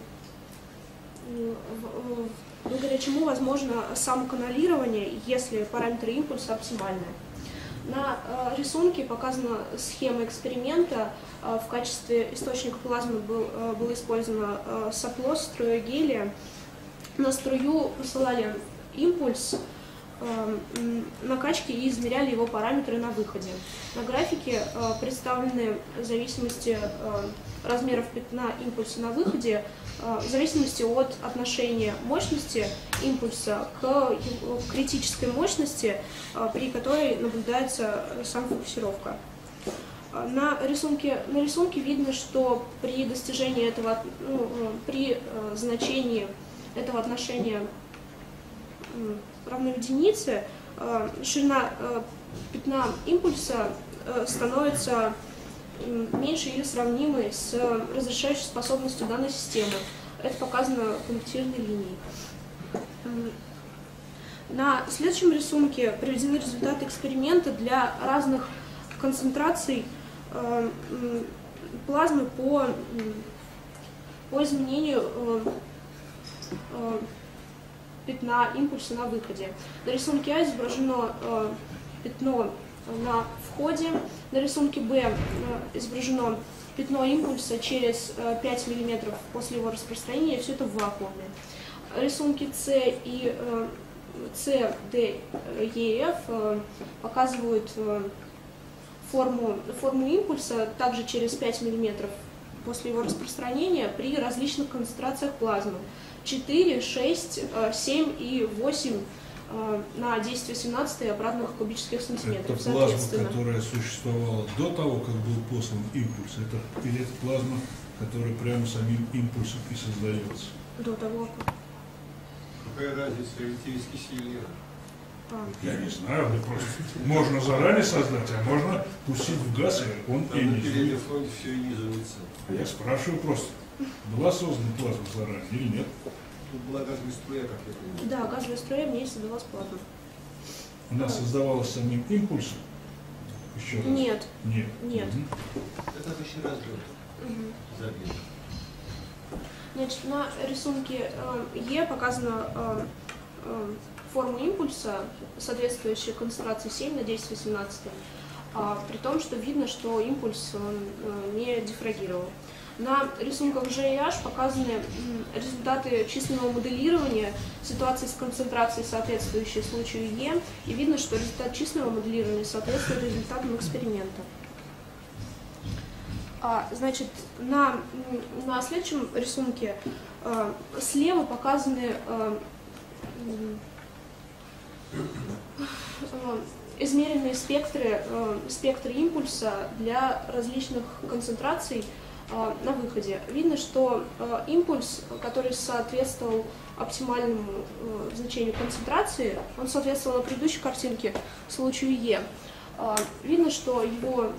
благодаря чему возможно самоканалирование, если параметры импульса оптимальны. На рисунке показана схема эксперимента. В качестве источника плазмы был, было использовано сопло, струя гелия. На струю посылали импульс накачки и измеряли его параметры на выходе. На графике представлены в зависимости размеров пятна импульса на выходе, в зависимости от отношения мощности импульса к критической мощности, при которой наблюдается самофокусировка. На рисунке, на рисунке видно, что при достижении этого, ну, при значении этого отношения равной единице, ширина пятна импульса становится меньше или сравнимой с разрешающей способностью данной системы. Это показано пунктирной линией. На следующем рисунке приведены результаты эксперимента для разных концентраций плазмы по, по изменению пятна импульса на выходе. На рисунке А изображено э, пятно на входе, на рисунке Б э, изображено пятно импульса через э, пять миллиметров после его распространения, все это в вакууме. Рисунки С и э, С, Д, Е, Ф э, показывают э, форму, форму импульса также через пять миллиметров после его распространения при различных концентрациях плазмы. четыре, шесть, семь и восемь на десять восемнадцать обратных кубических сантиметров. Это плазма, которая существовала до того, как был послан импульс, это, или это плазма, которая прямо самим импульсом и создается? До того, как... Какая разница, электрически сильнее? А. Я не знаю, просто можно заранее создать, а можно пустить в газ, и он и ионизует. на переднем фронте все ионизуется. Я спрашиваю просто, была создана плазма заранее или нет? Тут была газовая струя, как я понимаю. Да, газовая струя в ней создалась плазма. Она создавалась самим импульсом? Еще раз? Нет. Нет. Нет. Угу. Это очень разлет. Угу. Забит. Значит, на рисунке э, Е показана э, э, форма импульса, соответствующая концентрации семь на десять восемнадцать, а, при том, что видно, что импульс он, э, не дифрагировал. На рисунках джей и эйч показаны результаты численного моделирования ситуации с концентрацией, соответствующей случаю Е, и видно, что результат численного моделирования соответствует результатам эксперимента. А, значит, на, на следующем рисунке а, слева показаны а, а, измеренные спектры, а, спектры импульса для различных концентраций а, на выходе. Видно, что а, импульс, который соответствовал оптимальному а, значению концентрации, он соответствовал на предыдущей картинке случаю Е. А, видно, что его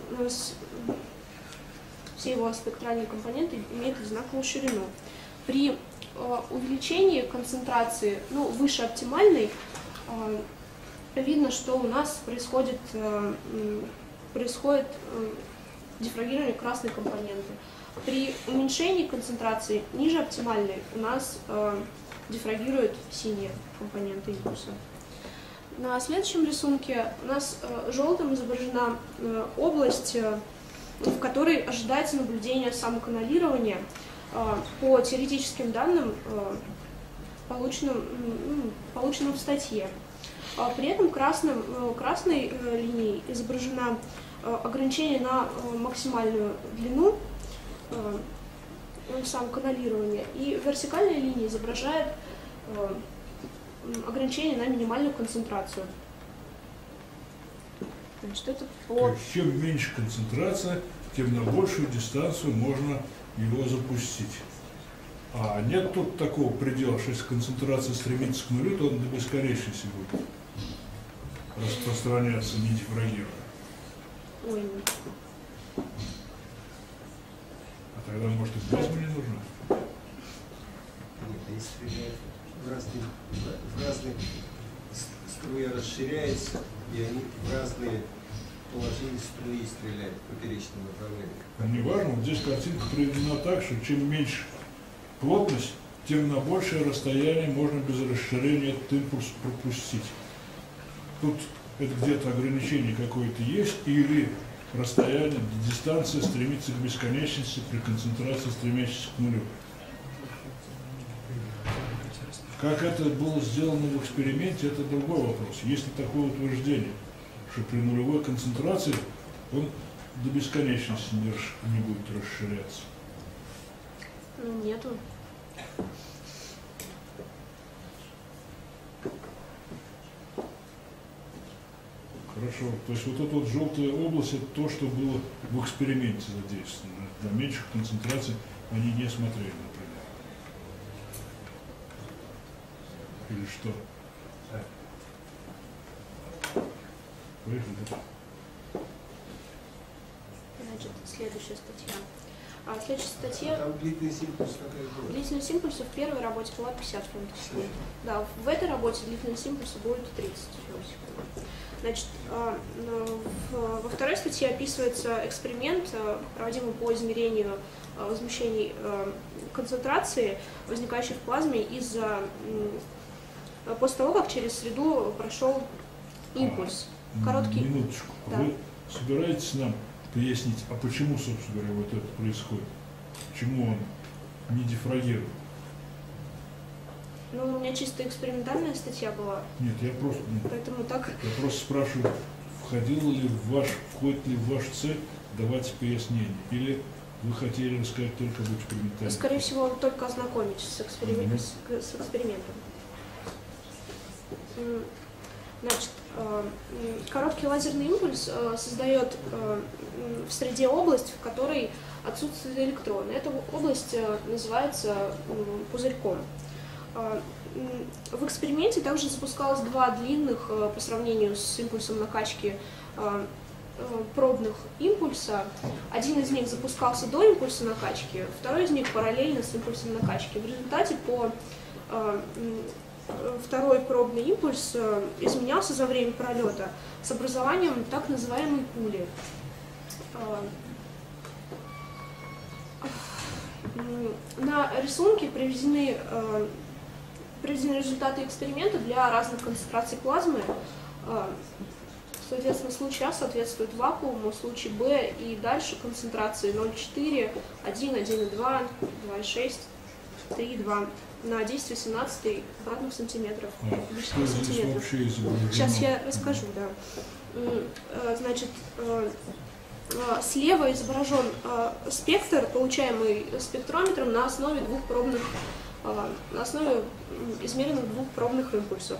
все его спектральные компоненты имеют одинаковую ширину. При э, увеличении концентрации, ну, выше оптимальной, э, видно, что у нас происходит, э, происходит э, дифрагирование красной компоненты. При уменьшении концентрации ниже оптимальной у нас э, дифрагируют синие компоненты импульса. На следующем рисунке у нас э, желтым изображена э, область, э, в которой ожидается наблюдение самоканалирования э, по теоретическим данным, э, полученным, ну, полученным в статье. А при этом красным, э, красной э, линией изображено э, ограничение на э, максимальную длину э, самоканалирования, и вертикальная линия изображает э, ограничение на минимальную концентрацию. Значит, это по... Чем меньше концентрация, тем на большую дистанцию можно его запустить. А нет тут такого предела, что если концентрация стремится к нулю, то он до бесконечности будет распространяться, не дифрагируя. Ой. А тогда, может, и плазма не нужна? Нет, если стреляют в разные, в разные струя расширяется, и они в разные положения струи стреляют в поперечном направлении. А не важно, вот здесь картинка приведена так, что чем меньше плотность, тем на большее расстояние можно без расширения этот импульс пропустить. Тут это где-то ограничение какое-то есть, или расстояние, дистанция стремится к бесконечности при концентрации, стремящейся к нулю. Как это было сделано в эксперименте, это другой вопрос. Есть ли такое утверждение, что при нулевой концентрации он до бесконечности не, не будет расширяться? Ну, нету. Хорошо. То есть вот эта вот желтая область, это то, что было в эксперименте задействовано. Для меньших концентраций они не смотрели, например. Или что? Поехали. Значит, следующая статья. А следующая статья... Там длительность импульса какая была? Длительность импульса в первой работе была пятьдесят фунтов в секунду. Да, в этой работе длительность импульса будет тридцать фунтов в секунду. Значит, во второй статье описывается эксперимент, проводимый по измерению возмущений концентрации, возникающей в плазме из-за после того, как через среду прошел импульс. Короткий. Минуточку. Да. Вы собираетесь нам пояснить, а почему, собственно говоря, вот это происходит? Почему он не дифрагирует? Ну, у меня чисто экспериментальная статья была. Нет, я просто, поэтому так. Я просто спрашиваю, входило ли в ваш, входит ли в вашу цель давать пояснение? Или вы хотели рассказать только об экспериментальном? Скорее всего, только ознакомитесь с, эксперим... mm-hmm. с, с экспериментом. Значит, короткий лазерный импульс создает в среде область, в которой отсутствуют электроны. Эта область называется пузырьком. В эксперименте также запускалось два длинных по сравнению с импульсом накачки пробных импульса. Один из них запускался до импульса накачки, второй из них параллельно с импульсом накачки. В результате по второй пробный импульс изменялся за время пролета с образованием так называемой пули. На рисунке приведены, приведены результаты эксперимента для разных концентраций плазмы соответственно, случай А соответствует вакууму, случай Б и дальше концентрации ноль целых четыре, один, один целых два, два целых шесть, три целых два на десять восемнадцать квадратных сантиметров. А, что здесь вообще изображено? Сейчас я расскажу, да. Значит, слева изображен спектр, получаемый спектрометром на основе двух пробных, на основе измеренных двух пробных импульсов.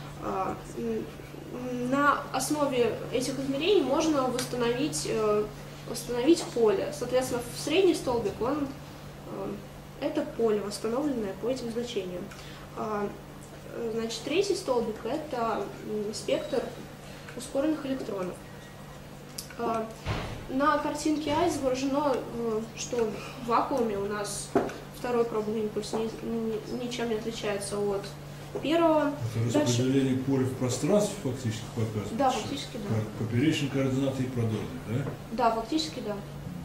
На основе этих измерений можно восстановить, восстановить поле. Соответственно, в средний столбик он, это поле, восстановленное по этим значениям. Значит, третий столбик – это спектр ускоренных электронов. На картинке А изображено, что в вакууме у нас второй пробный импульс ничем не отличается от первого. Это распределение поля в пространстве фактически показывает? Да, фактически да. Поперечные координаты и продольные, да? Да, фактически да.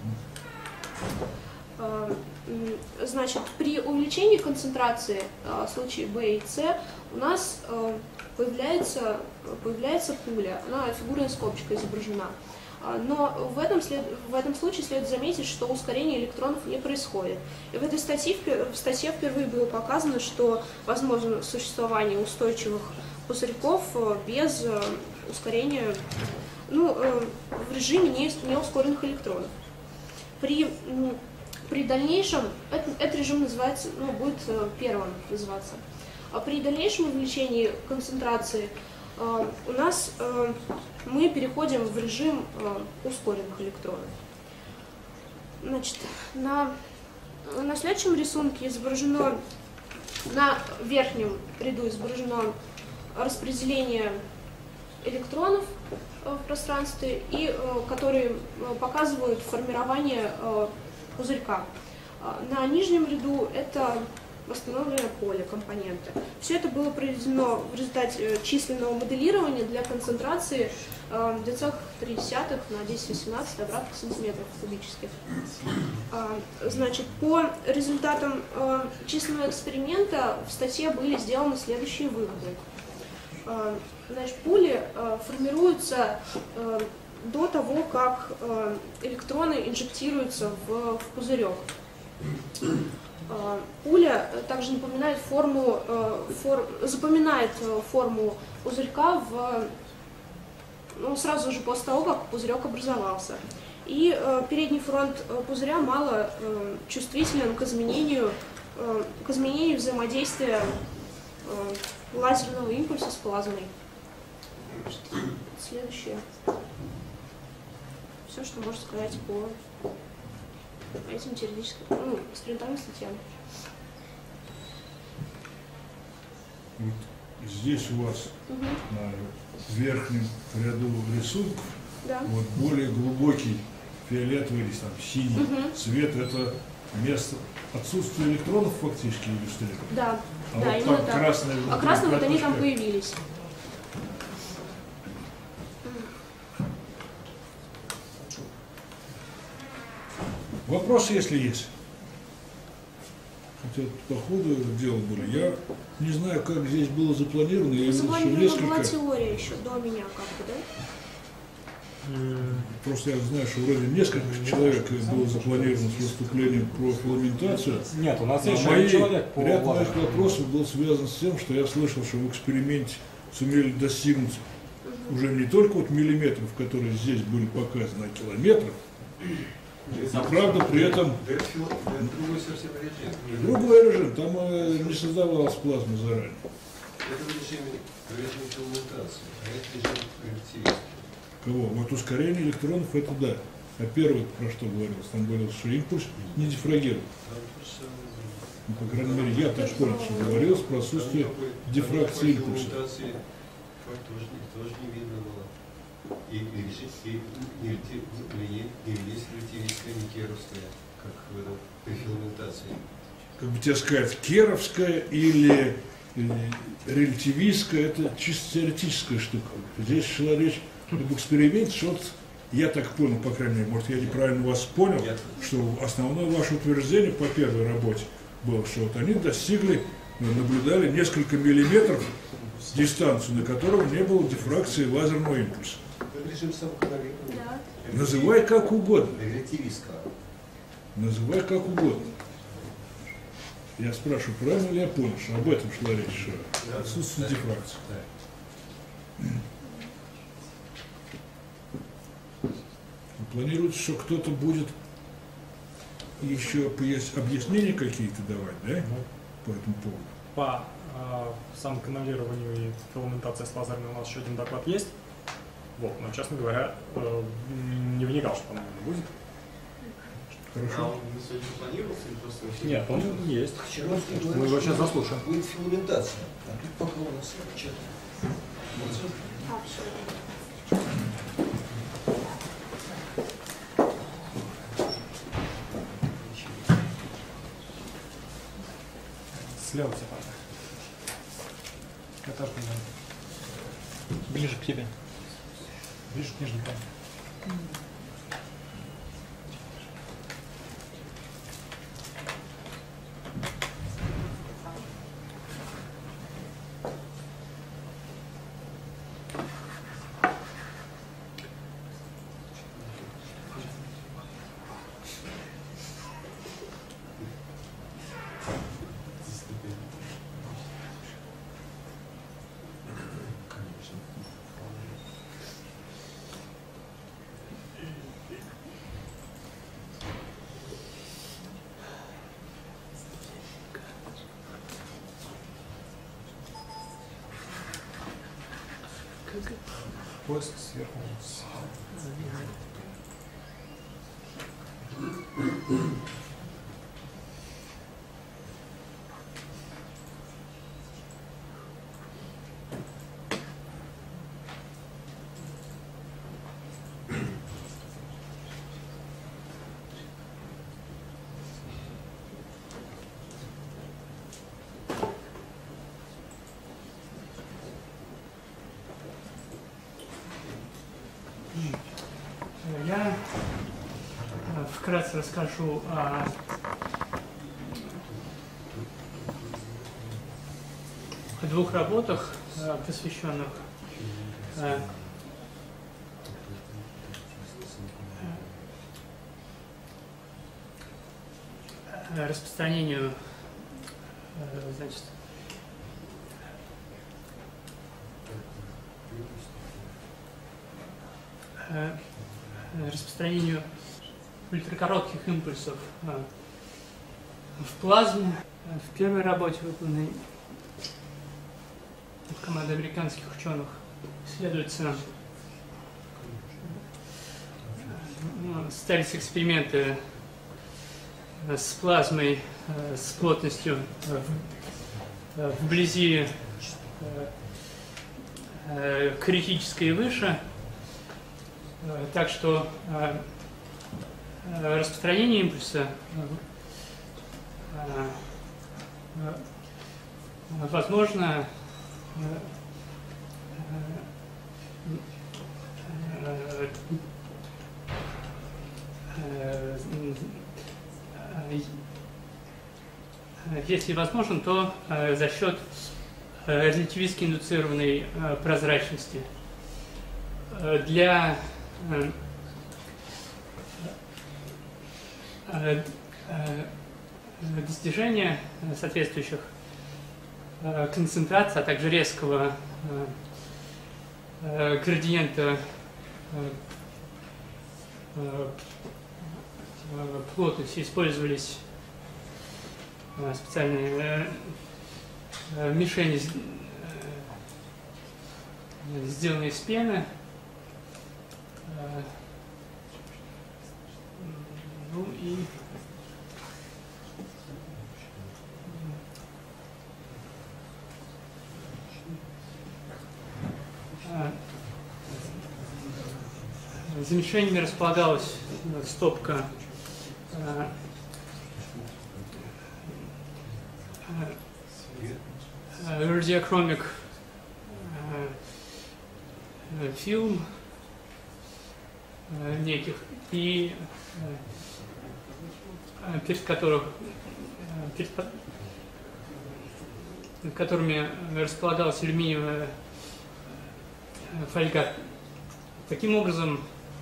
Значит, при увеличении концентрации в случае Б и С у нас появляется, появляется пуля, она фигурной скобочкой изображена. Но в этом, след... в этом случае следует заметить, что ускорение электронов не происходит. И в этой статье, в статье впервые было показано, что возможно существование устойчивых пузырьков без ускорения, ну, в режиме неускоренных электронов. При, при дальнейшем, этот, этот режим называется, ну, будет первым называться. А при дальнейшем увеличении концентрации э, у нас э, мы переходим в режим э, ускоренных электронов. Значит, на, на следующем рисунке изображено, на верхнем ряду изображено распределение электронов э, в пространстве, и, э, которые э, показывают формирование э, пузырька. На нижнем ряду это восстановленное поле, компоненты. Все это было проведено в результате численного моделирования для концентрации две целых три десятых на десять восемнадцать обратных сантиметров кубических. Значит, по результатам численного эксперимента в статье были сделаны следующие выводы. Значит, пули формируются до того, как электроны инжектируются в, в пузырек. Пуля также напоминает форму, фор, запоминает форму пузырька в, ну, сразу же после того, как пузырек образовался. И передний фронт пузыря мало чувствителен к изменению, к изменению взаимодействия лазерного импульса с плазмой. Следующее. Все, что можно сказать по этим теоретическим, ну, экспериментальным статьям. Вот здесь у вас угу. на верхнем ряду рисунков, да. Вот более глубокий фиолетовый или там синий угу. цвет, это место отсутствия электронов фактически иллюстрирует. Да, а да, вот именно там так. Красные, а красные вот они там появились. Вопросы, если есть. Хотя по ходу дела были. Я не знаю, как здесь было запланировано. Я запланирована несколько... была теория еще до меня, как бы, да? Просто я знаю, что вроде несколько человек было запланировано с выступлением про филаментацию. Нет, у нас а есть мои, человек по ряд моих вопросов был связан с тем, что я слышал, что в эксперименте сумели достигнуть угу. уже не только вот миллиметров, которые здесь были показаны, а километров. Но правда при этом это другой совсем режим. Другой режим, там э, не создавалась плазма заранее. Это режим, режим филаментации, а это режим реактивистский. Кого? Вот ускорение электронов это да. А первый про что говорилось? Там говорилось, что импульс не дифрагирует. Ну, по крайней мере, я так понял, что говорилось про отсутствие дифракции импульса. Тоже не видно было. И, и, и, и, и есть релятивистская, не керовская, как в этом, при филаментации. Как бы тебе сказать, керовская или релятивистская, это чисто теоретическая штука. Здесь шла речь об эксперименте, что вот, я так понял, по крайней мере, может, я неправильно вас понял, что основное ваше утверждение по первой работе было, что вот они достигли, наблюдали несколько миллиметров дистанцию, на котором не было дифракции лазерного импульса. режим самоконтролирования. Да. Называй как угодно. Релятивистка. Называй как угодно. Я спрашиваю, правильно ли я понял, что об этом шла речь, что Да. отсутствует Да. дифракция. Да. Планируется, что кто-то будет еще пояс- объяснения какие-то давать, да, по этому поводу? По э, самоконтролированию и филаментации с лазерами у нас еще один доклад есть. Вот, но, честно говоря, э, не вникал, что там будет. А Хорошо. он на сегодня планировался или просто вообще? Нет, он есть. Черновский Мы говорит, его что сейчас заслушаем. будет филаментация. А тут пока у нас что-то. А, все. Слева все так. Я тоже понимаю. Ближе к тебе. Ближе к нижнему плану. Поиск сверху вниз. Я э, вкратце расскажу о двух работах, э, посвященных э, э, распространению, э, значит, э, распространению ультракоротких импульсов э, в плазме. В первой работе, выполненной командой американских ученых, исследуются, э, ставятся эксперименты э, с плазмой э, с плотностью э, э, вблизи э, э, критической и выше. Так что э, э, распространение импульса э, э, возможно э, э, э, э, если возможен, то э, за счет э, релятивистски индуцированной э, прозрачности. Э, для э, э, э, достижения соответствующих э, концентраций, а также резкого э, э, градиента э, э, плотности использовались э, специальные э, э, мишени, э, сделанные из пены. Э, ну и за мишенями располагалась стопка э, э, радиохромик э, э, фильм э, неких, и э, перед которых э, перед, над которыми располагалась алюминиевая фольга Таким образом,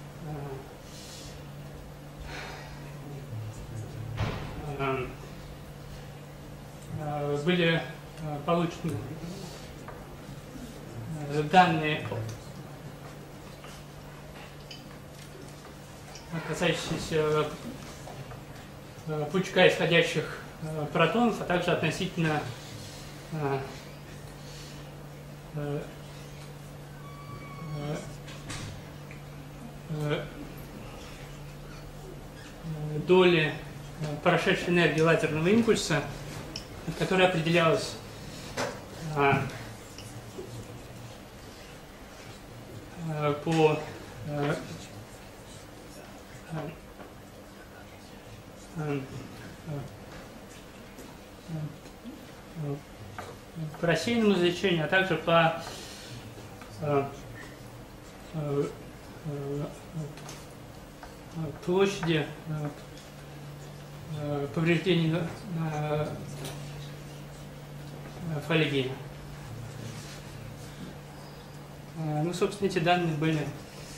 были получены данные, касающиеся пучка исходящих протонов, а также относительно доли прошедшей энергии лазерного импульса, которая определялась а, а, по а, а, по рассеянному излучению, а также по а, а, а, площади а, повреждений на, на фольге. Ну, собственно, эти данные были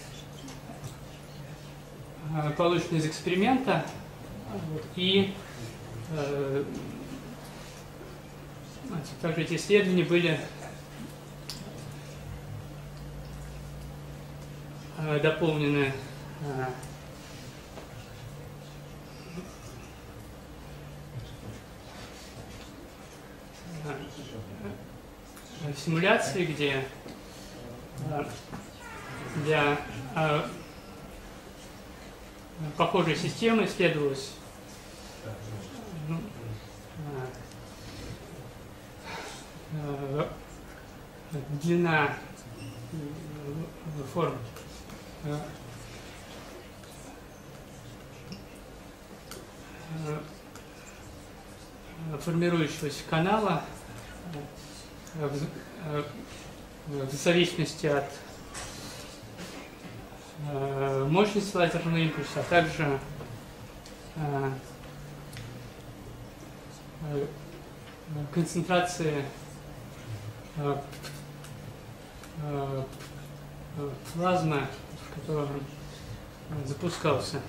получены из эксперимента, и э, также эти исследования были э, дополнены э, в симуляции, где для похожей системы исследовалась ну, длина форм формирующегося канала в, в зависимости от мощности лазерного импульса, а также концентрации плазмы, в которой он запускался.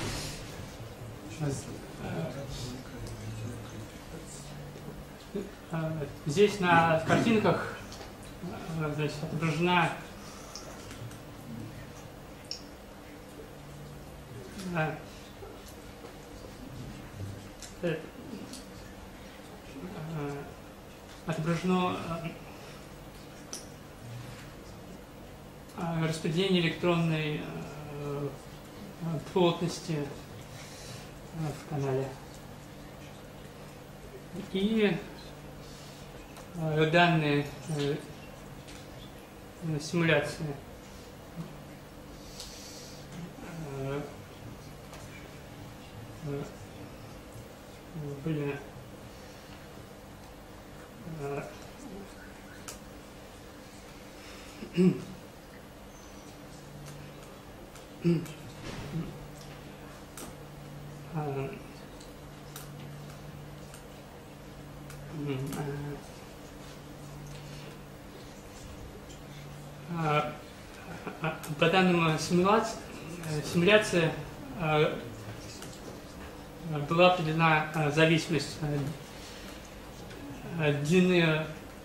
Здесь на картинках значит, отображена отображено распределение электронной плотности в канале. И данные симуляции были по данным симуляции, симуляция была определена зависимость длины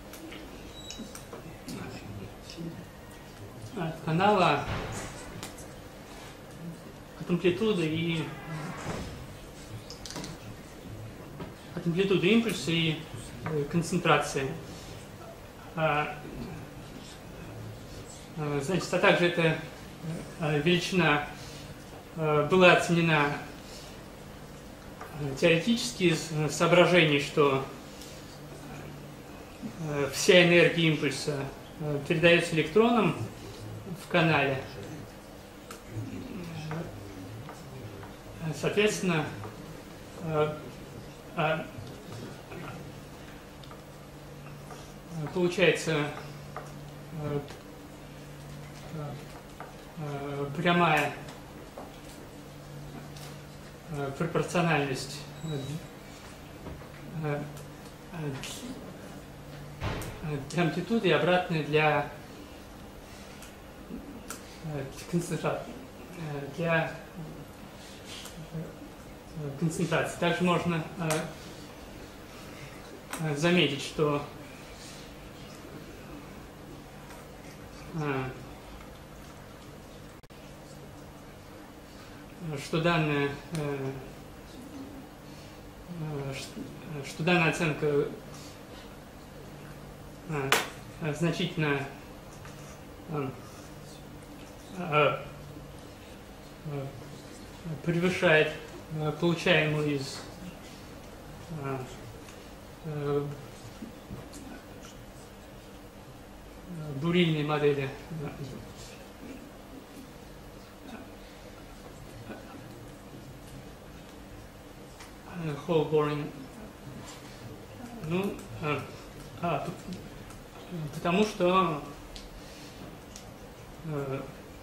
канала от амплитуды и от амплитуды импульса и концентрации. Значит, а также эта величина была оценена теоретически из соображений, что вся энергия импульса передается электронам в канале. Соответственно, получается прямая пропорциональность для амплитуды и обратная для для концентрации. Также можно заметить, что что данная что данная оценка значительно превышает получаемую из бурильной модели whole boring. Ну, а, а, потому что а,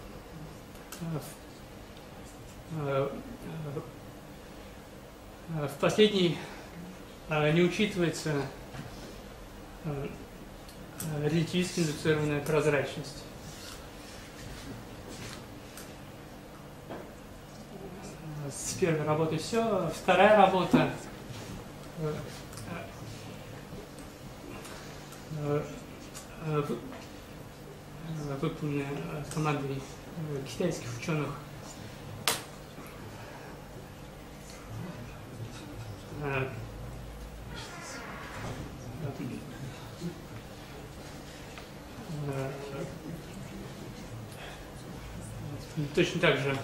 а, а, в последней а, не учитывается а, релятивистски индуцированная прозрачность. С первой работы все. Вторая работа выполнена командой китайских ученых. Точно так же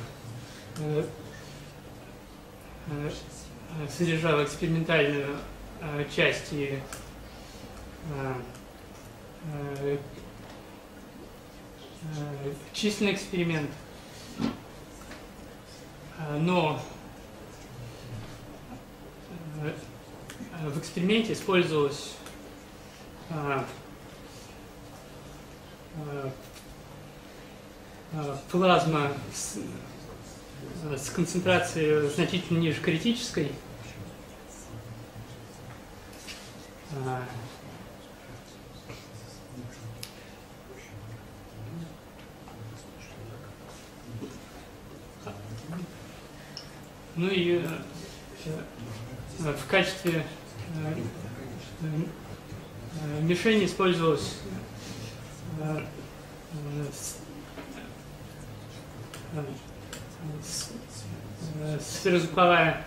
содержала экспериментальную э, часть и э, э, э, численный эксперимент, э, но э, в эксперименте использовалась э, э, плазма с, с концентрацией значительно ниже критической. Ну и в качестве мишени использовалась сферозвуковая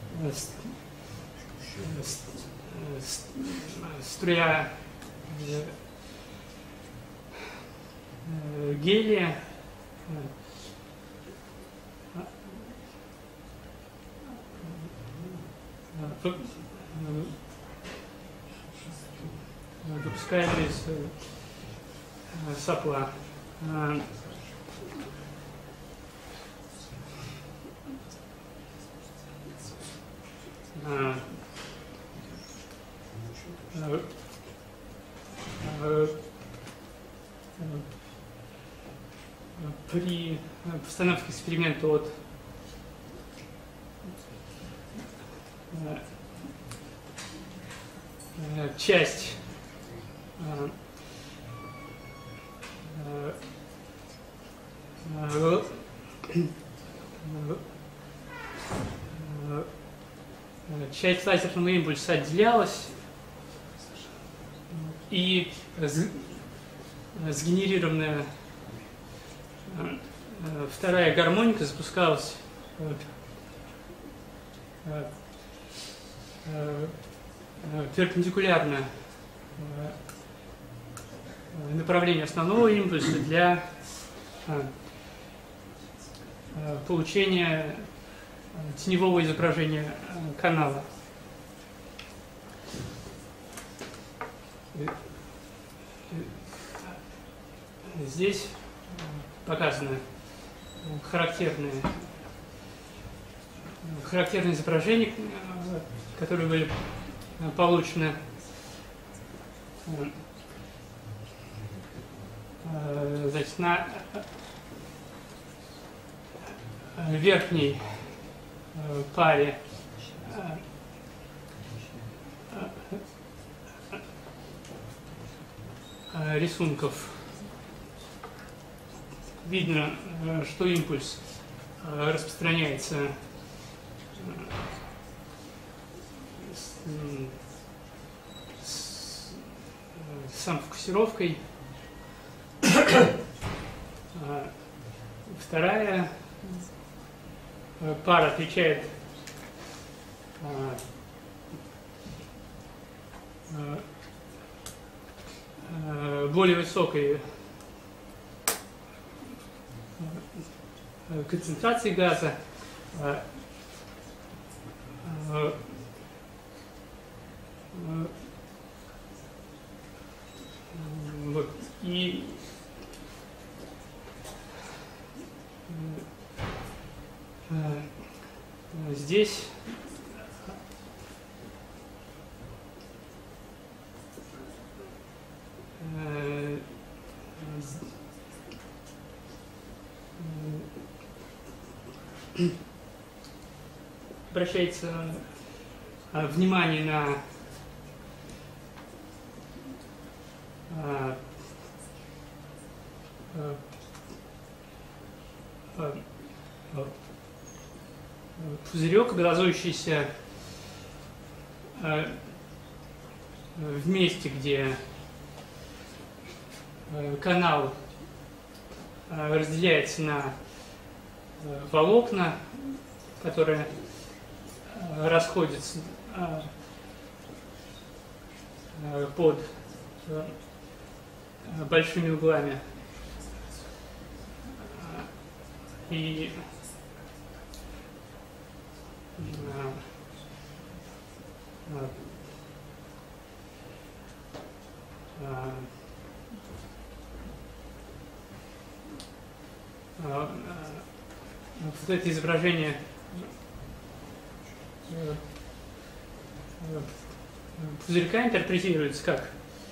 струя гелия, выпускаемая из сопла. При постановке эксперимента от часть часть лазерного импульса отделялась, и сгенерированная вторая гармоника запускалась перпендикулярно направлению основного импульса для получения теневого изображения канала. Здесь показаны характерные, характерные изображения, которые были получены значит, на верхней паре рисунков видно, что импульс распространяется с, с, с самофокусировкой. Вторая пара отвечает более высокой концентрации газа. Вот. И здесь обращается внимание на пузырек, образующийся в месте, где канал разделяется на волокна, которые расходятся под большими углами. И вот это изображение пузырька интерпретируется как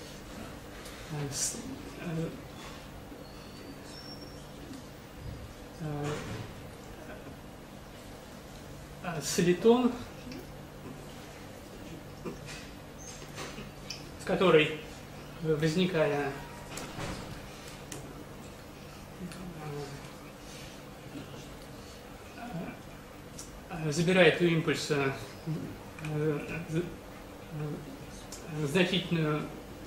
солитон, в который, возникая забирает у импульса значительную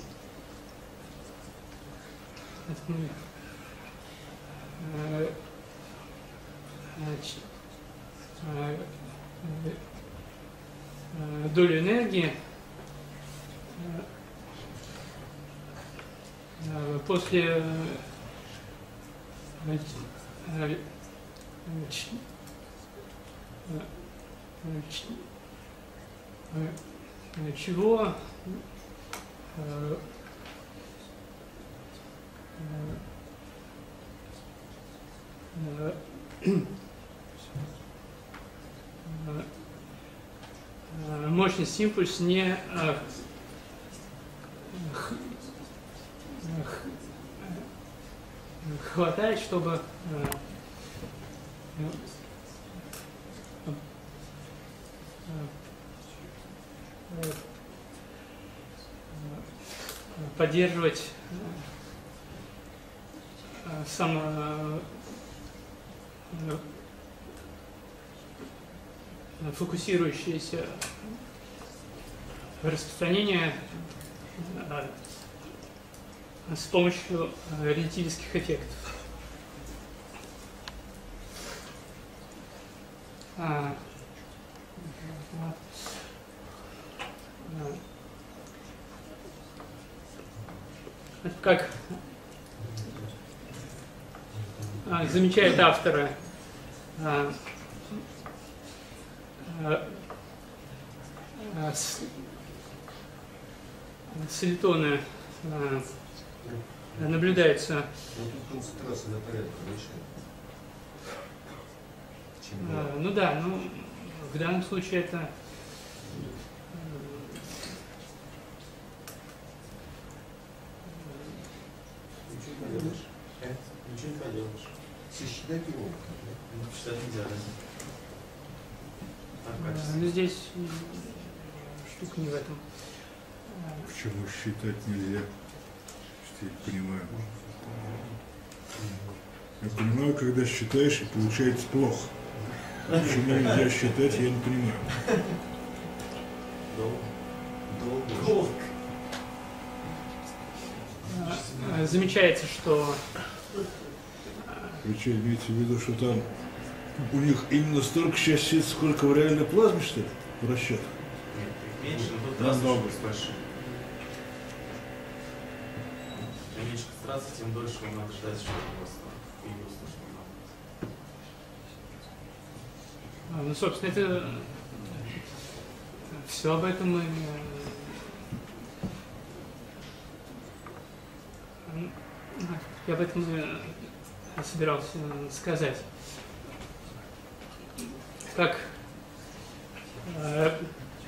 долю энергии. После чего мощность импульса не хватает, чтобы поддерживать само фокусирующееся распространение с помощью релятивистских эффектов. А, как а, замечают авторы, а, а, а, с, солитоны а, наблюдаются. Концентрация на порядок выше. А, ну да, ну в данном случае это Ничего не поделаешь. Сосчитать его. Ну, считать нельзя, да? А, ну здесь штука не в этом. Почему считать нельзя? Что я понимаю. Я понимаю, когда считаешь и получается плохо. Почему нельзя считать, я не понимаю. Долго. Замечается, что... Вы что, имеете в виду, что там у них именно столько частиц, сколько в реальной плазме, что ли, в расчетах? Меньше, но трассы большие. Чем меньше концентрации, тем дольше вам надо ждать, чтобы у вас появилось то, что надо. Ну, собственно, это все об этом мы я об этом и собирался сказать. Как э,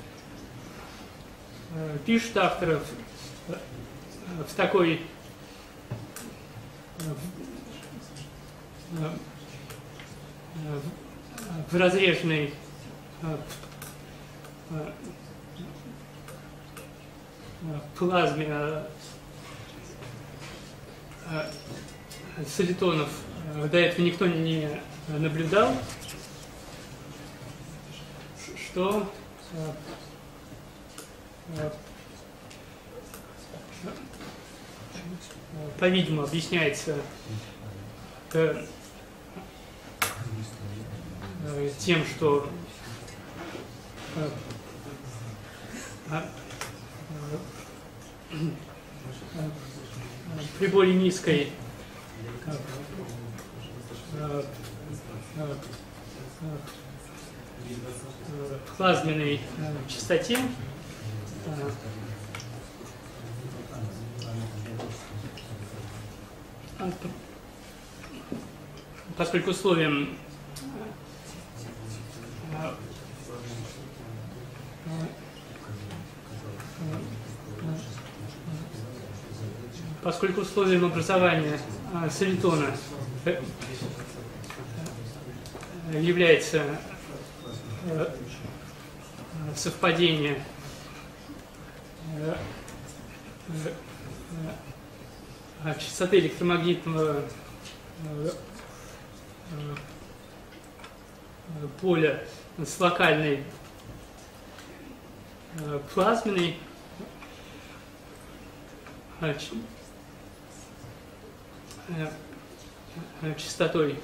э, пишут авторы в, в такой в, в разреженной плазме солитонов до этого никто не наблюдал, что по-видимому объясняется тем, что при более низкой плазменной частоте поскольку условием поскольку условием образования солитона является совпадение частоты электромагнитного поля с локальной плазменной частотой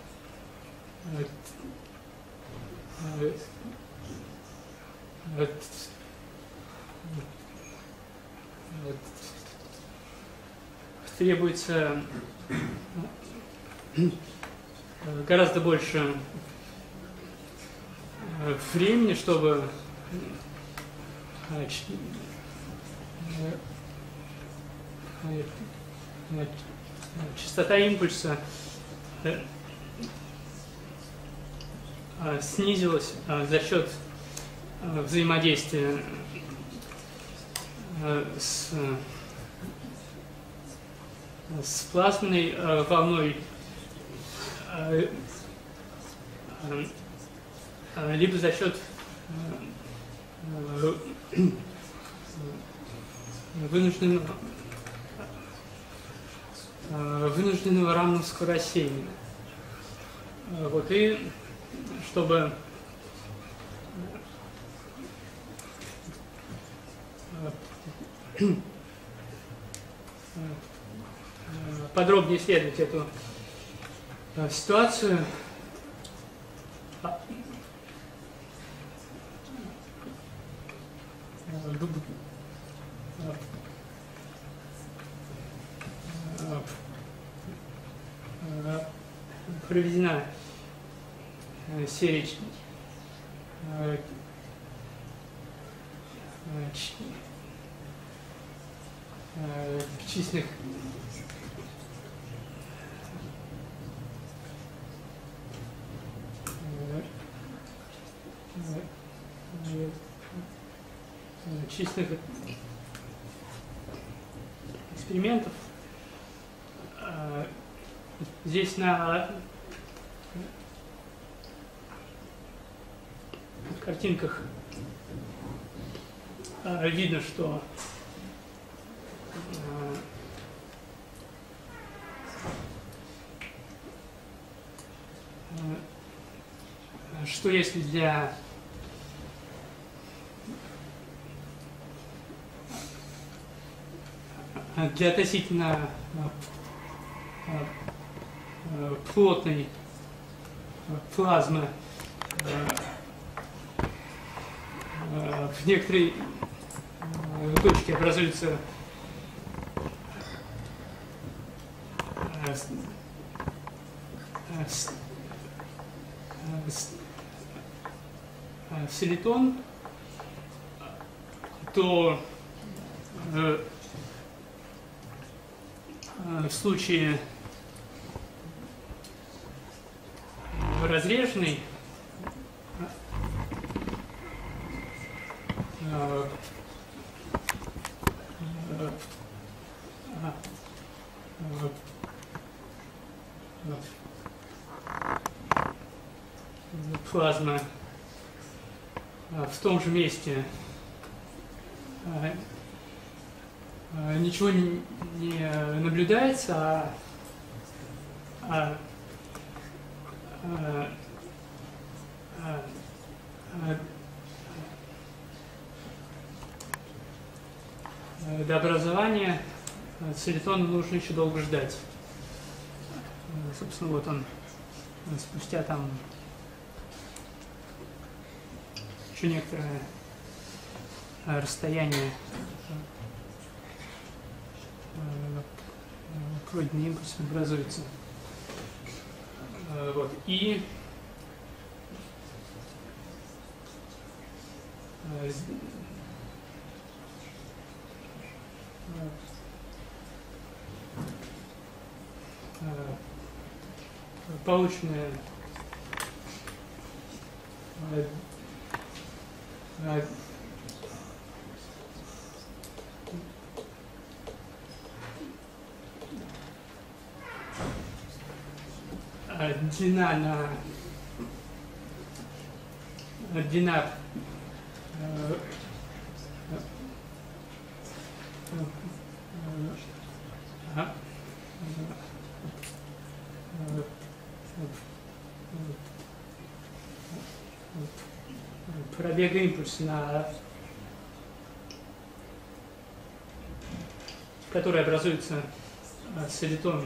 требуется гораздо больше времени, чтобы частота импульса снизилась за счет взаимодействия с, с плазменной волной, либо за счет вынужденного, вынужденного рамновского рассеяния. Вот, и чтобы подробнее исследовать эту ситуацию, проведена серия численных численных экспериментов. Здесь на картинках видно, что что если для для относительно плотной плазмы в некоторой точке образуется солитон, то в случае разреженной плазма в том же месте ничего не, не наблюдается, а, а, а, а, а, до образования солитона нужно еще долго ждать. Собственно, вот он спустя там еще некоторое расстояние пройденный импульс образуется. Вот. И полученное длина на длина э, э, пробега импульса, на который образуется солитон,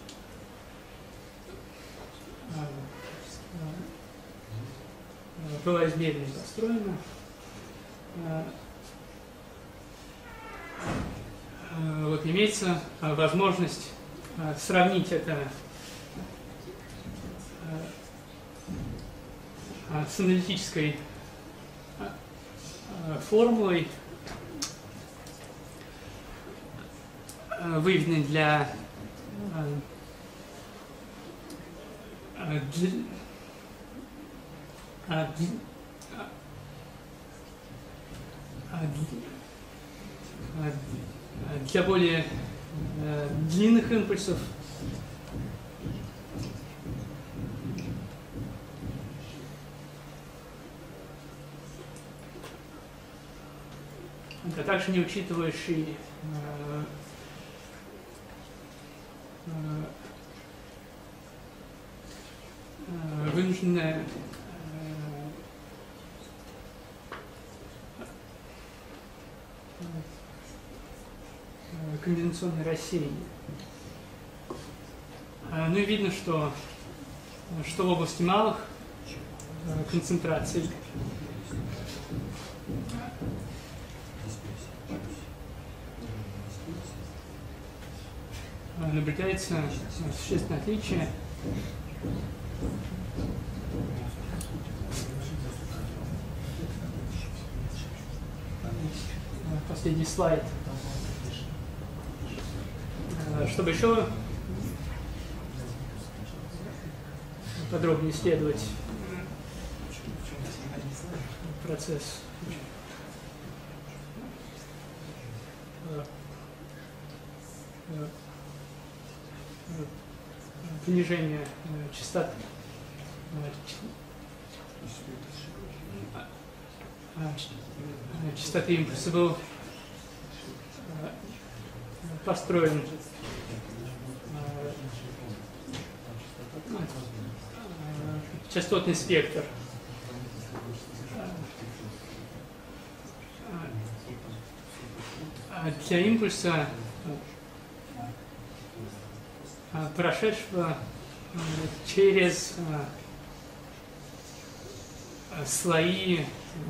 была измерена и построена. Вот имеется возможность сравнить это с аналитической формулой, выведенной для, для, для более длинных импульсов. А также не учитывающий э, э, вынужденное э, конденсационное рассеяние. Ну и видно, что, что в области малых э, концентраций наблюдается существенное отличие последний слайд. Чтобы еще подробнее исследовать процесс понижения частоты, частоты импульса был построен частотный спектр частоте импульса, прошедшего через слои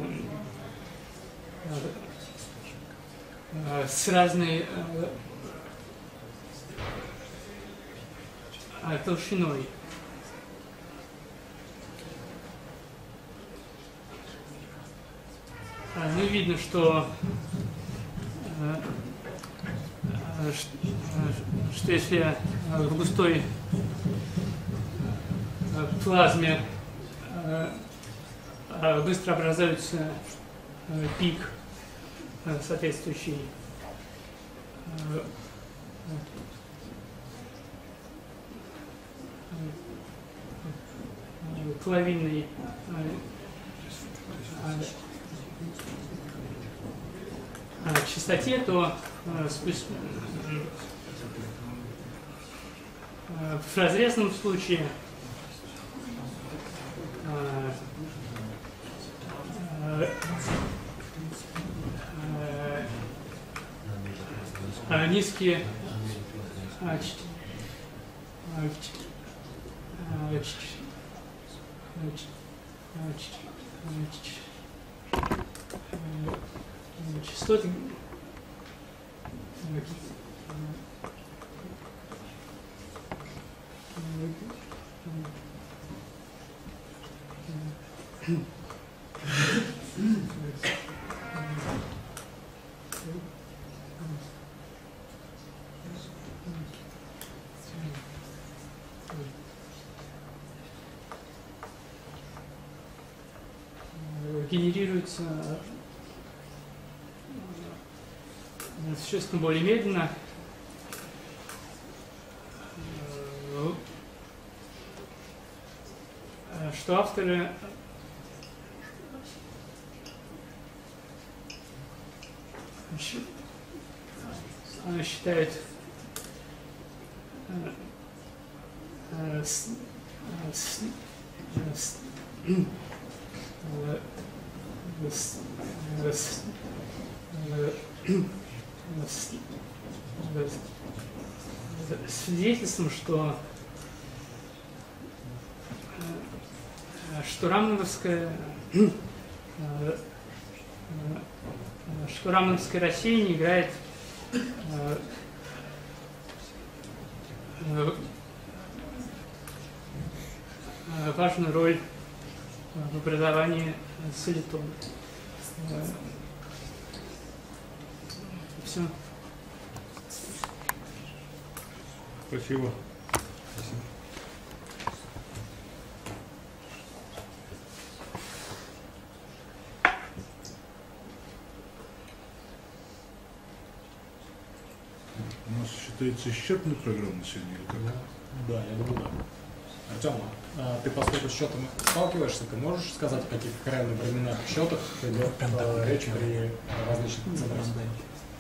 с разной толщиной. Ну, видно, что, что если в густой плазме быстро образуется пик, соответствующий половинной частоте, то в разрезанном случае низкие частоты генерируется существенно более медленно. Что авторы считают с, с, с, с, свидетельством, что что рамновское что рамновское рассеяние играет важную роль в образовании солитона. Все. Спасибо. У нас считается исчерпанной программа сегодня или как? Да, я думаю, да. Артем, а ты поскольку с счетом сталкиваешься, ты можешь сказать, о каких крайних временах в счетах идет э, речь при различных концентрациях?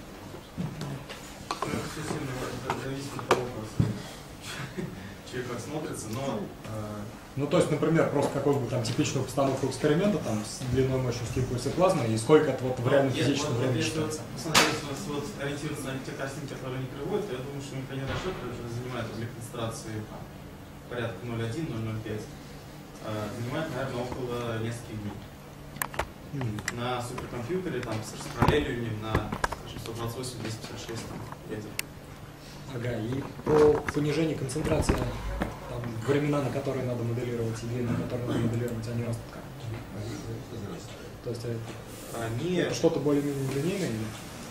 Все сильно зависит от того, как человек как смотрится, но... Э... Ну, то есть, например, просто какую бы там типичную постановку эксперимента, там, с длиной мощности импульса плазмы, и сколько это вот в реальном физическом вот, времени если считается. Посмотреть, у нас вот ориентироваться на те картинки, которые не приводят, то я думаю, что механизм расчета, который занимает для концентрации порядка ноль целых одна — ноль целых ноль пять, занимает, наверное, около нескольких дней. Mm-hmm. На суперкомпьютере, там, с параллелью на, скажем, сто двадцать восемь — двести пятьдесят шесть ядер. Ага, и про понижение концентрации, там, времена, на которые надо моделировать, и длины, на которые надо моделировать, они растут как? То есть это, они... это что-то более-менее линейное? Или?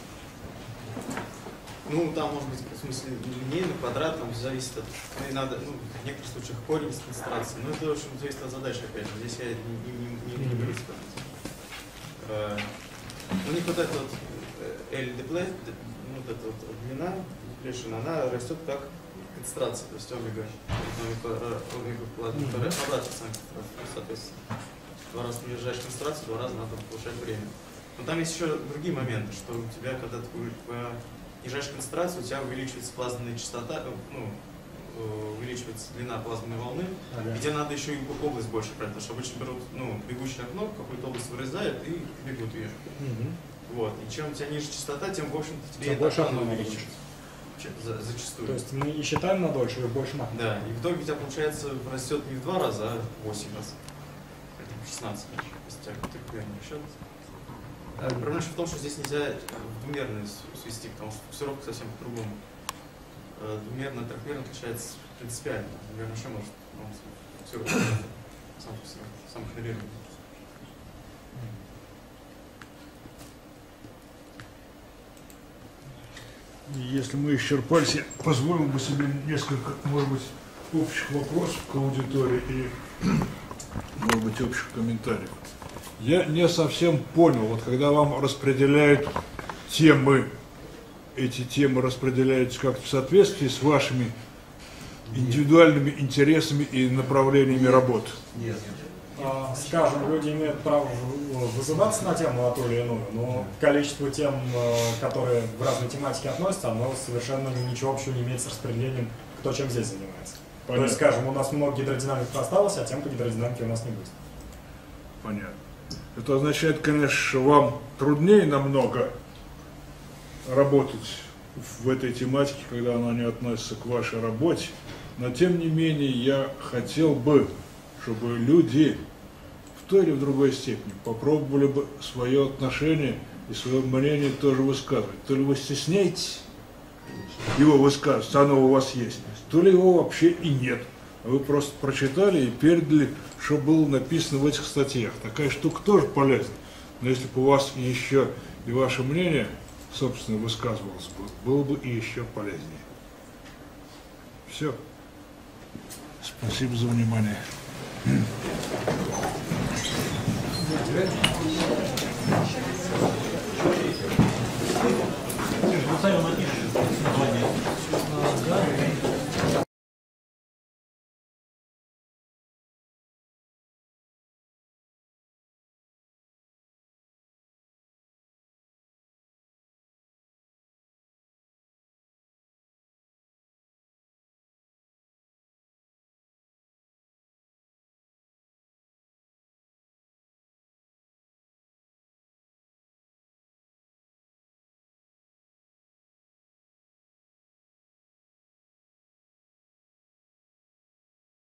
Ну, там может быть, в смысле, линейный, квадрат, там зависит от... И надо, ну, в некоторых случаях корень из концентрации, но это, в общем, зависит от задачи, опять же. Здесь я не, не, не, не берусь. Uh, у них вот эта вот L deplete, ну, вот эта вот длина, deflection, она растет как концентрация, то есть омега, омега плазма, которая обратно сам концентрация, соответственно. Два раза понижаешь концентрацию, два раза надо повышать время. Но там есть еще другие моменты, что у тебя, когда ты понижаешь концентрацию, у тебя увеличивается плазменная частота, ну, увеличивается длина плазменной волны, ага. И тебе надо еще и область больше брать, потому что обычно берут, ну, бегущее окно, какую-то область вырезают и бегут ее. Угу. Вот. И чем у тебя ниже частота, тем, в общем-то, тебе Тем это больше окно окно увеличится. За- Зачастую. То есть мы и считаем на дольше, и больше на. Да, и в итоге у тебя получается растет не в два раза, а в восемь раз. Это в шестнадцать. То есть у тебя трехмерный счет. А проблема в том, что здесь нельзя двумерно свести, потому что фокусировка совсем по-другому. Двумерно и трехмерно отличается принципиально. Двумерно вообще может фокусировать сам фокусировать, сам генерировать. Если мы исчерпались, я позволил бы себе несколько, может быть, общих вопросов к аудитории и, может быть, общих комментариев. Я не совсем понял, вот когда вам распределяют темы, эти темы распределяются как-то в соответствии с вашими индивидуальными интересами и направлениями работы? Нет. Скажем, люди имеют право вызываться на тему на ту или иную, но количество тем, которые в разные тематики относятся, оно совершенно ничего общего не имеет с распределением, кто чем здесь занимается. Понятно. То есть, скажем, у нас много гидродинамиков осталось, а тем по гидродинамике у нас не будет. Понятно. Это означает, конечно, что вам труднее намного работать в этой тематике, когда она не относится к вашей работе, но тем не менее я хотел бы, чтобы люди в той или в другой степени попробовали бы свое отношение и свое мнение тоже высказывать. То ли вы стесняетесь его высказывать, оно у вас есть, то ли его вообще и нет. Вы просто прочитали и передали, что было написано в этих статьях. Такая штука тоже полезна. Но если бы у вас еще и ваше мнение, собственно, высказывалось бы, было бы и еще полезнее. Все. Спасибо за внимание. Ты же